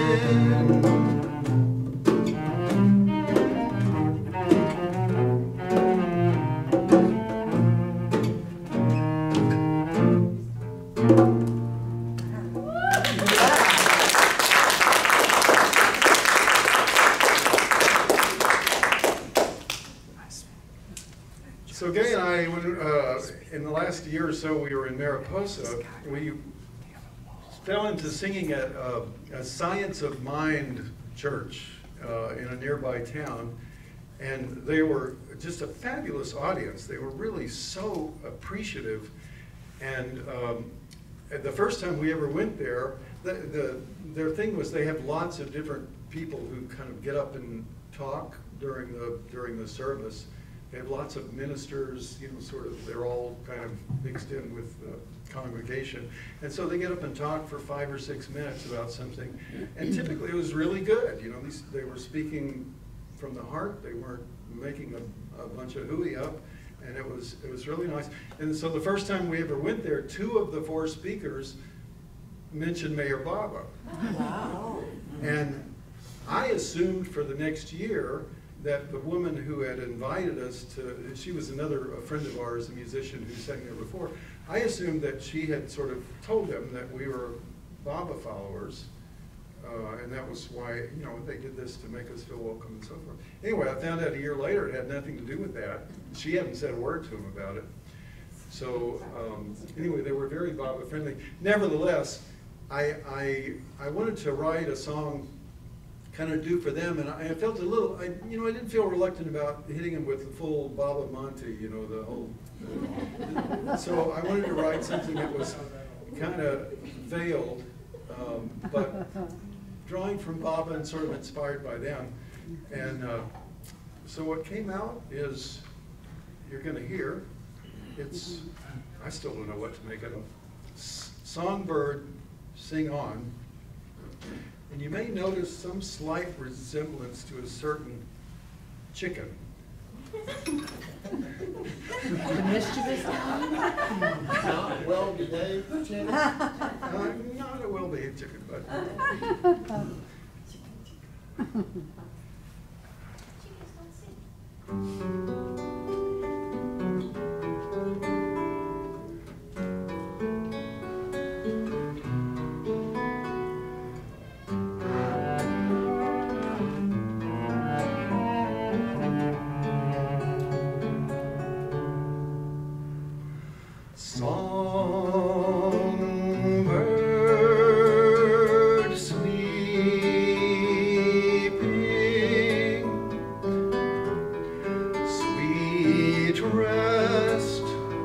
So Gay and I, in the last year or so, we were in Mariposa. We fell into singing at a Science of Mind church in a nearby town, and they were just a fabulous audience. They were really so appreciative, and the first time we ever went there, their thing was they have lots of different people who kind of get up and talk during the service. They have lots of ministers, you know, sort of, they're all kind of mixed in with the congregation. And so they get up and talk for 5 or 6 minutes about something. And typically it was really good. You know, they were speaking from the heart. They weren't making a bunch of hooey up. And it was really nice. And so the first time we ever went there, 2 of the 4 speakers mentioned Mayor Baba. Wow. And I assumed for the next year that the woman who had invited us to, she was a friend of ours, a musician who sang there before. I assumed that she had sort of told them that we were Baba followers, and that was why, you know, they did this to make us feel welcome and so forth. Anyway, I found out a year later it had nothing to do with that. She hadn't said a word to him about it. So anyway, they were very Baba friendly. Nevertheless, I wanted to write a song kind of do for them, and I felt a little, I didn't feel reluctant about hitting them with the full Baba Monte, you know, the whole. So I wanted to write something that was kind of veiled, but drawing from Baba and sort of inspired by them. And so what came out is, you're going to hear, it's, I still don't know what to make of it. Songbird, Sing On. And you may notice some slight resemblance to a certain chicken. The mischievous kind? Not well-behaved chicken. Not a well-behaved chicken, but. Songbird sleeping, sweet rest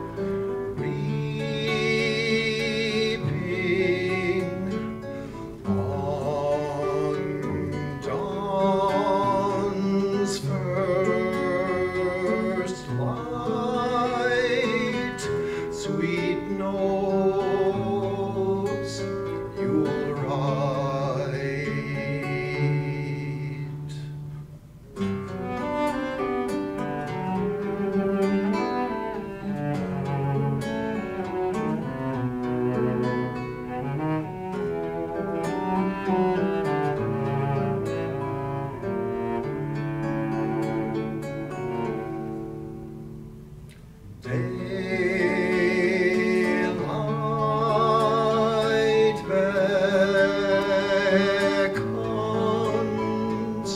reaping on dawn's first light, sweet notes you'll write. Daylight beckons,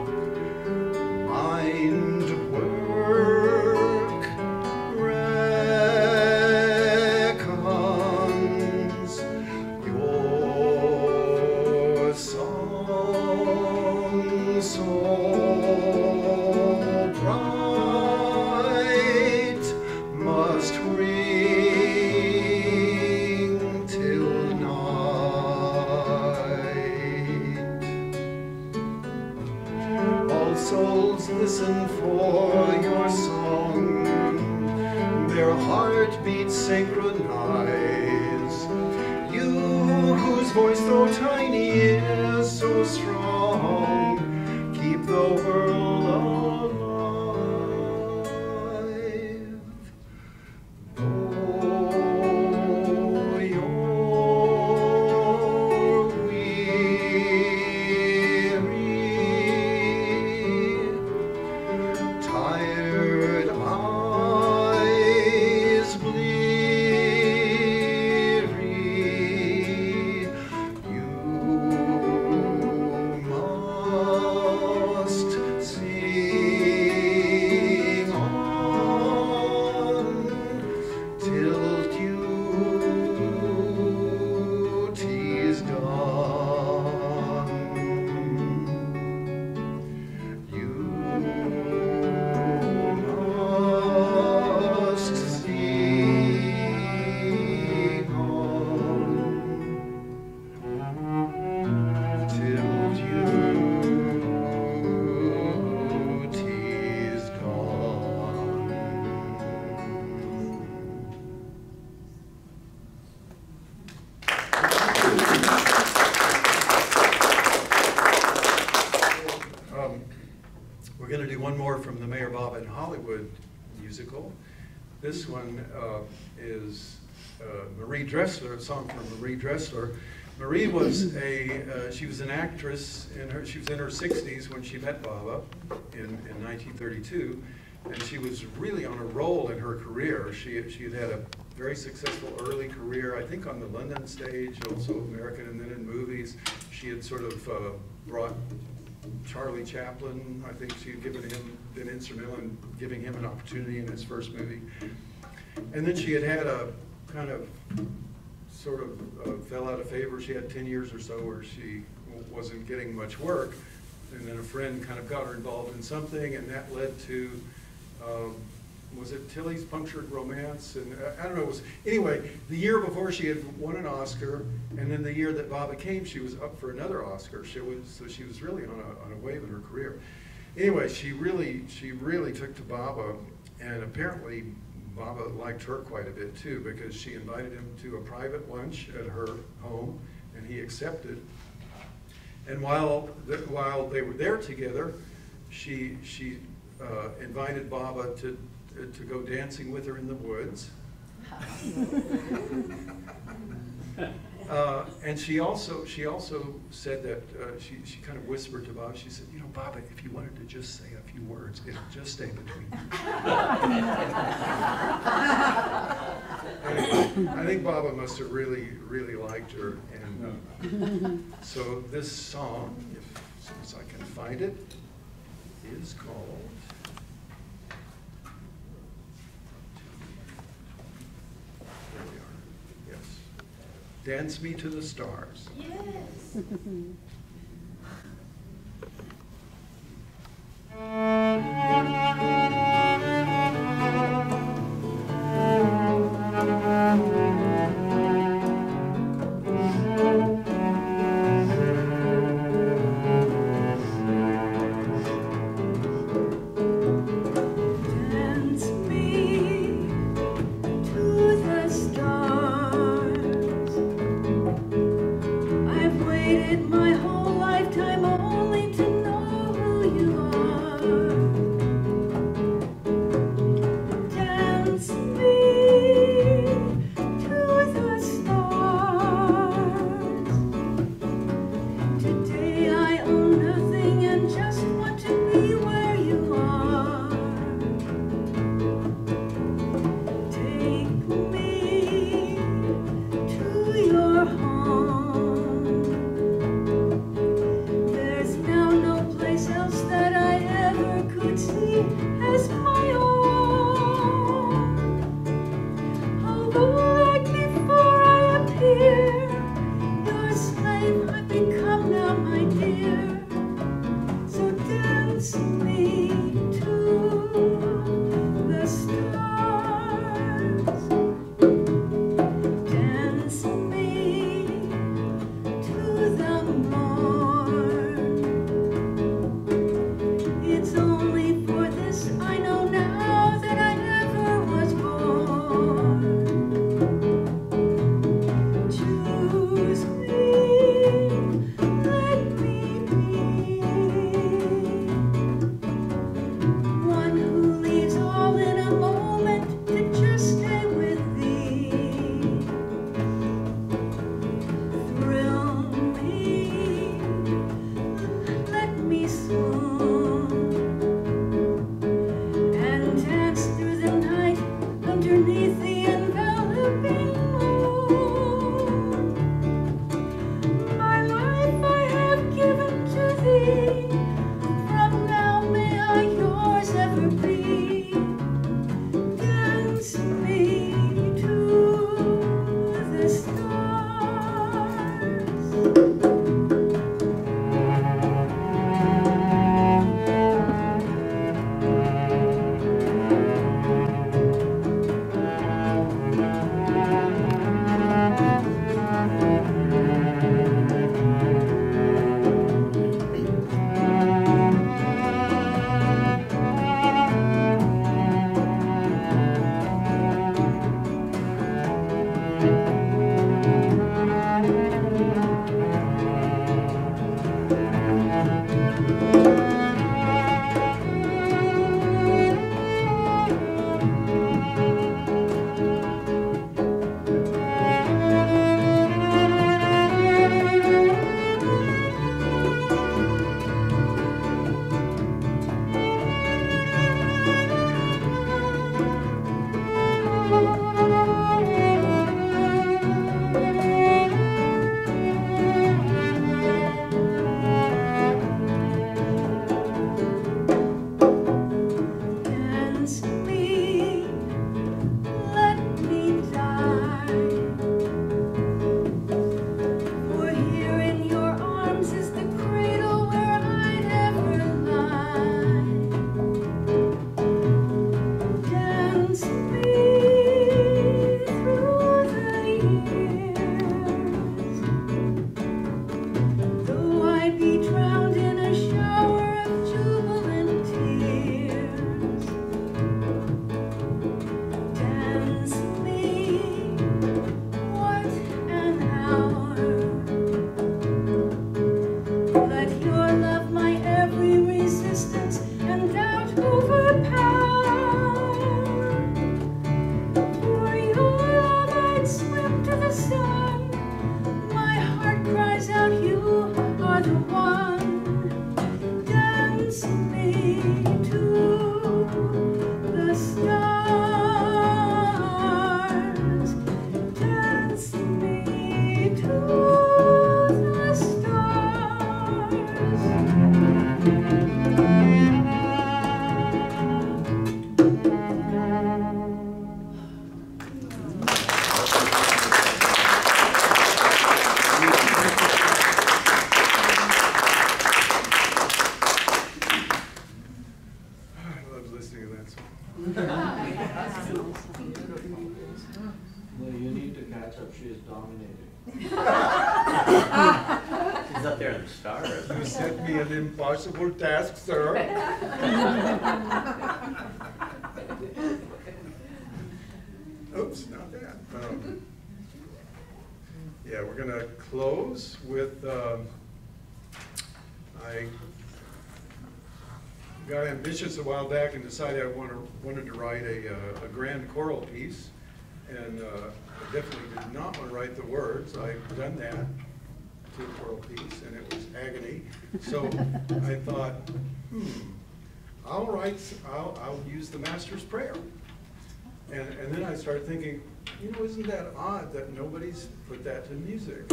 mind work reckons, your song so bright must ring till night. All souls listen for your song, their heartbeats synchronize. You whose voice though tiny is so strong, keep the one more from the Mayor Baba in Hollywood musical. This one is Marie Dressler, a song from Marie Dressler. Marie was she was an actress, she was in her 60s when she met Baba in 1932, and she was really on a roll in her career. She had a very successful early career, I think on the London stage, also American, and then in movies. She had sort of brought Charlie Chaplin, I think she had been instrumental in giving him an opportunity in his first movie. And then she had a kind of sort of fell out of favor. She had 10 years or so where she wasn't getting much work, and then a friend kind of got her involved in something, and that led to, was it Tilly's Punctured Romance? And I don't know, anyway, the year before she had won an Oscar, and then the year that Baba came, she was up for another Oscar. So she was really on a wave in her career. Anyway, she really took to Baba, and apparently Baba liked her quite a bit too, because she invited him to a private lunch at her home, and he accepted. And while they were there together, she invited Baba to go dancing with her in the woods. And she also said that she kind of whispered to Baba. She said, "You know, Baba, if you wanted to just say a few words, it'll just stay between you." Anyway, I think Baba must have really liked her, and so this song, as soon as I can find it, is called. There we are. Yes. Dance Me to the Stars. Yes. Dance me to the stars. I've waited my whole lifetime only to know who you are. Dance me to the stars. Today I own nothing and just want to be where you are. Take me to your home. There's He's up there in the stars. You set me an impossible task, sir. Oops, not that. Yeah, we're going to close with, I got ambitious a while back and decided I wanted to write a grand choral piece. And I definitely did not want to write the words. I've done that to a choral piece, and it was agony. So I thought, I'll use the Master's Prayer. And then I started thinking, you know, isn't that odd that nobody's put that to music?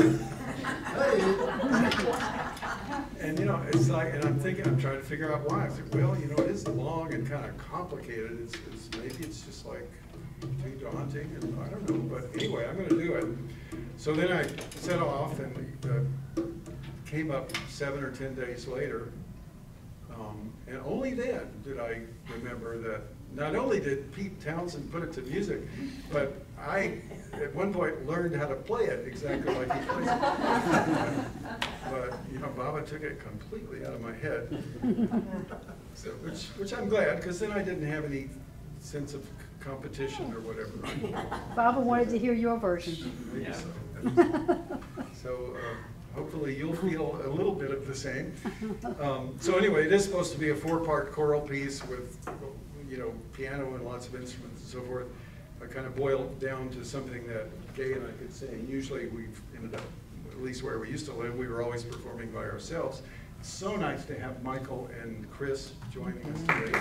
And you know, it's like, and I'm trying to figure out why. I said, well, you know, it is long and kind of complicated. Maybe it's just like too daunting, and I don't know. But anyway, I'm going to do it. So then I set off, and came up 7 or 10 days later. And only then did I remember that not only did Pete Townsend put it to music, but I, at one point, learned how to play it exactly like he plays it. But, you know, Baba took it completely out of my head. So, which I'm glad, because then I didn't have any sense of competition or whatever. Baba wanted to hear your version. Maybe so. So hopefully you'll feel a little bit of the same. So anyway, it is supposed to be a 4-part choral piece with, you know, piano and lots of instruments and so forth. I kind of boiled down to something that Gay and I could sing. Usually we've ended up, at least where we used to live, we were always performing by ourselves. It's so nice to have Michael and Chris joining us today.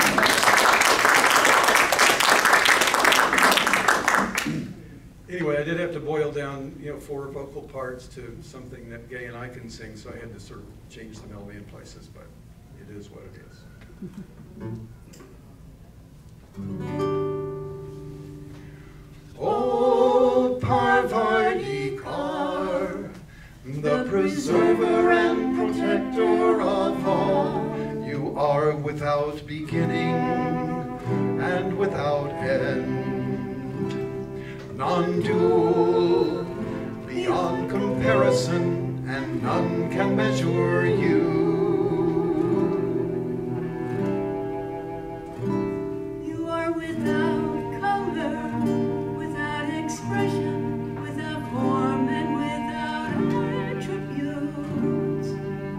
Anyway, I did have to boil down, you know, 4 vocal parts to something that Gay and I can sing, so I had to sort of change the melody in places, but it is what it is. O Parvartikar, the preserver and protector of all, you are without beginning and without end. Non-dual, beyond comparison, and none can measure you. You are without color, without expression, without form, and without attributes.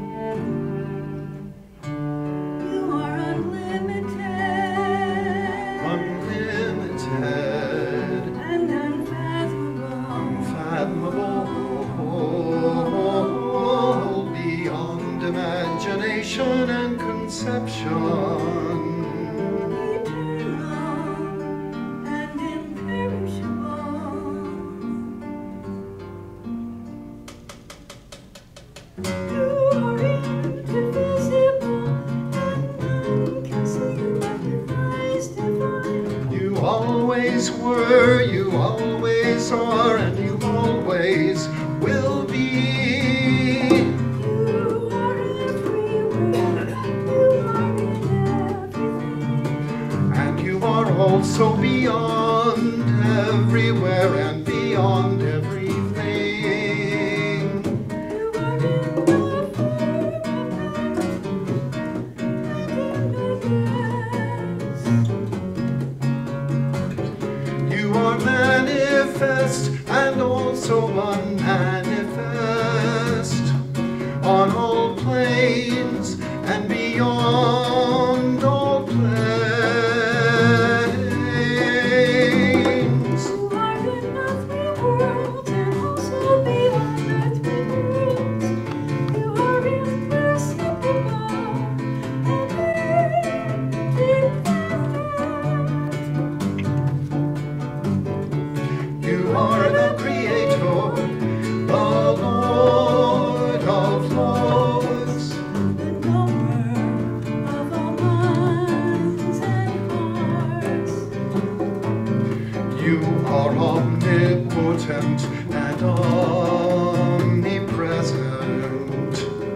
You are unlimited. Unlimited. And Unfathomable, beyond imagination and conception. eternal and imperishable. You are indivisible, and none can see you like your eyes divine. You always were, you always are, and you always will be. You are everywhere, you are in everything. And you are also beyond everywhere and beyond everything. You are in the firmament. You are manifest and also unmanifest on all planes and beyond all planes. You are in earthly worlds and also beyond earthly worlds. You are imperceptible and independent. You are the Creator, the Lord of Lords. The knower of all minds and hearts. You are omnipotent and omnipresent.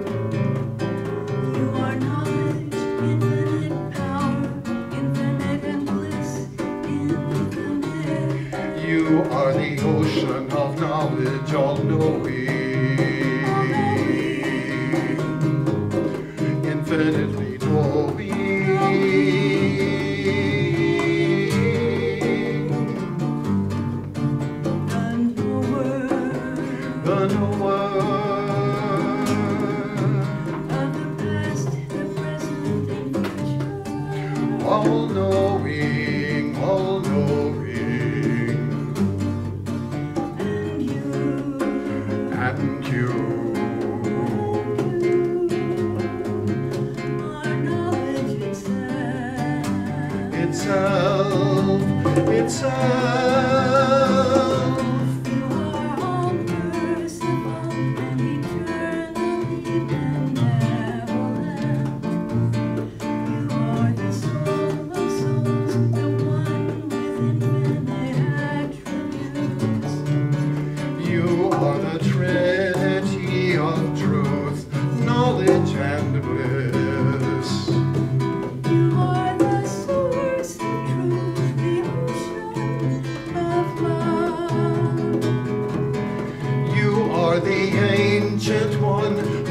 You are knowledge, infinite power, infinite and bliss, infinite. You are the ocean of knowledge, all knowing.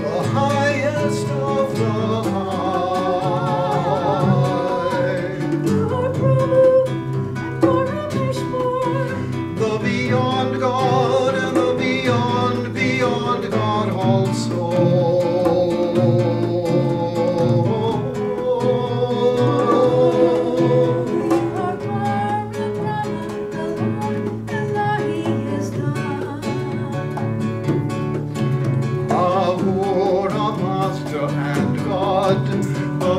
the highest of the high, the beyond God and the beyond God also. Ahura, Master and God, the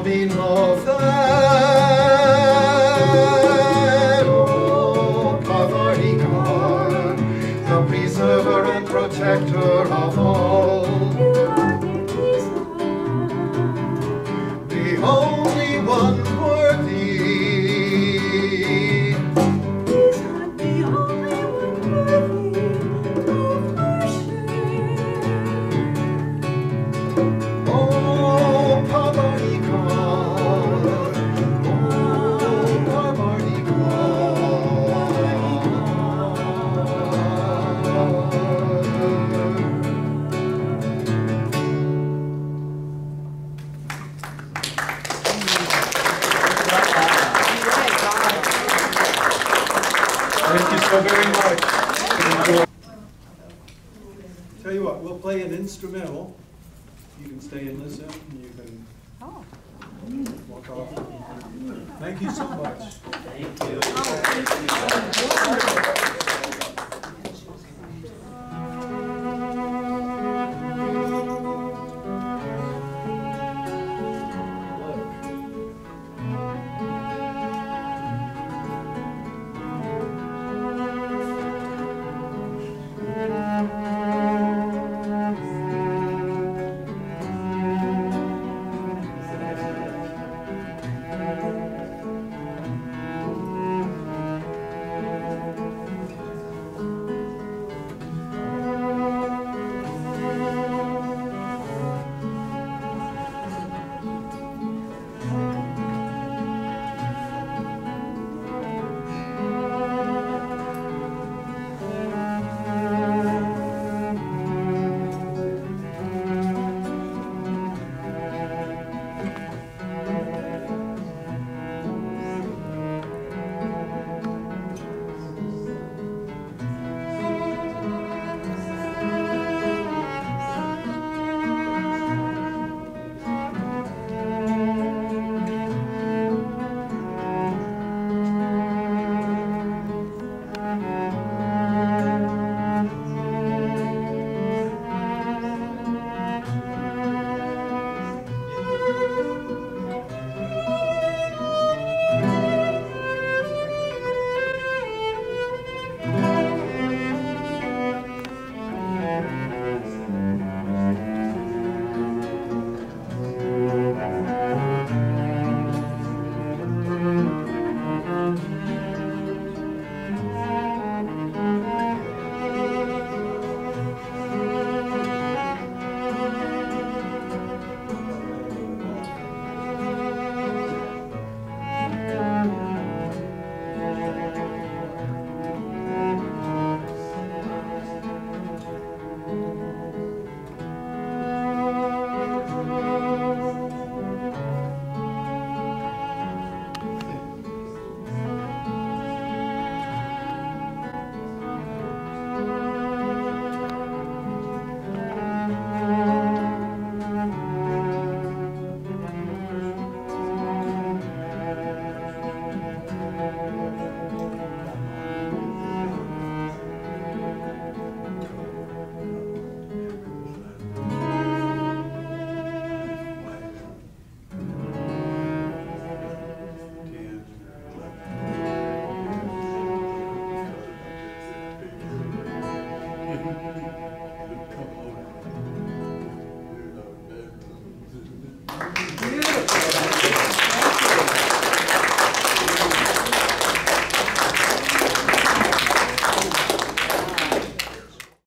beloved, oh, Pavarika, the preserver and protector of all, the only one worthy. Oh, Pavarika, Thank you so very much. Tell you what, we'll play an instrumental. You can stay and listen, and you can walk off. Thank you so much. Thank you. Oh, thank you.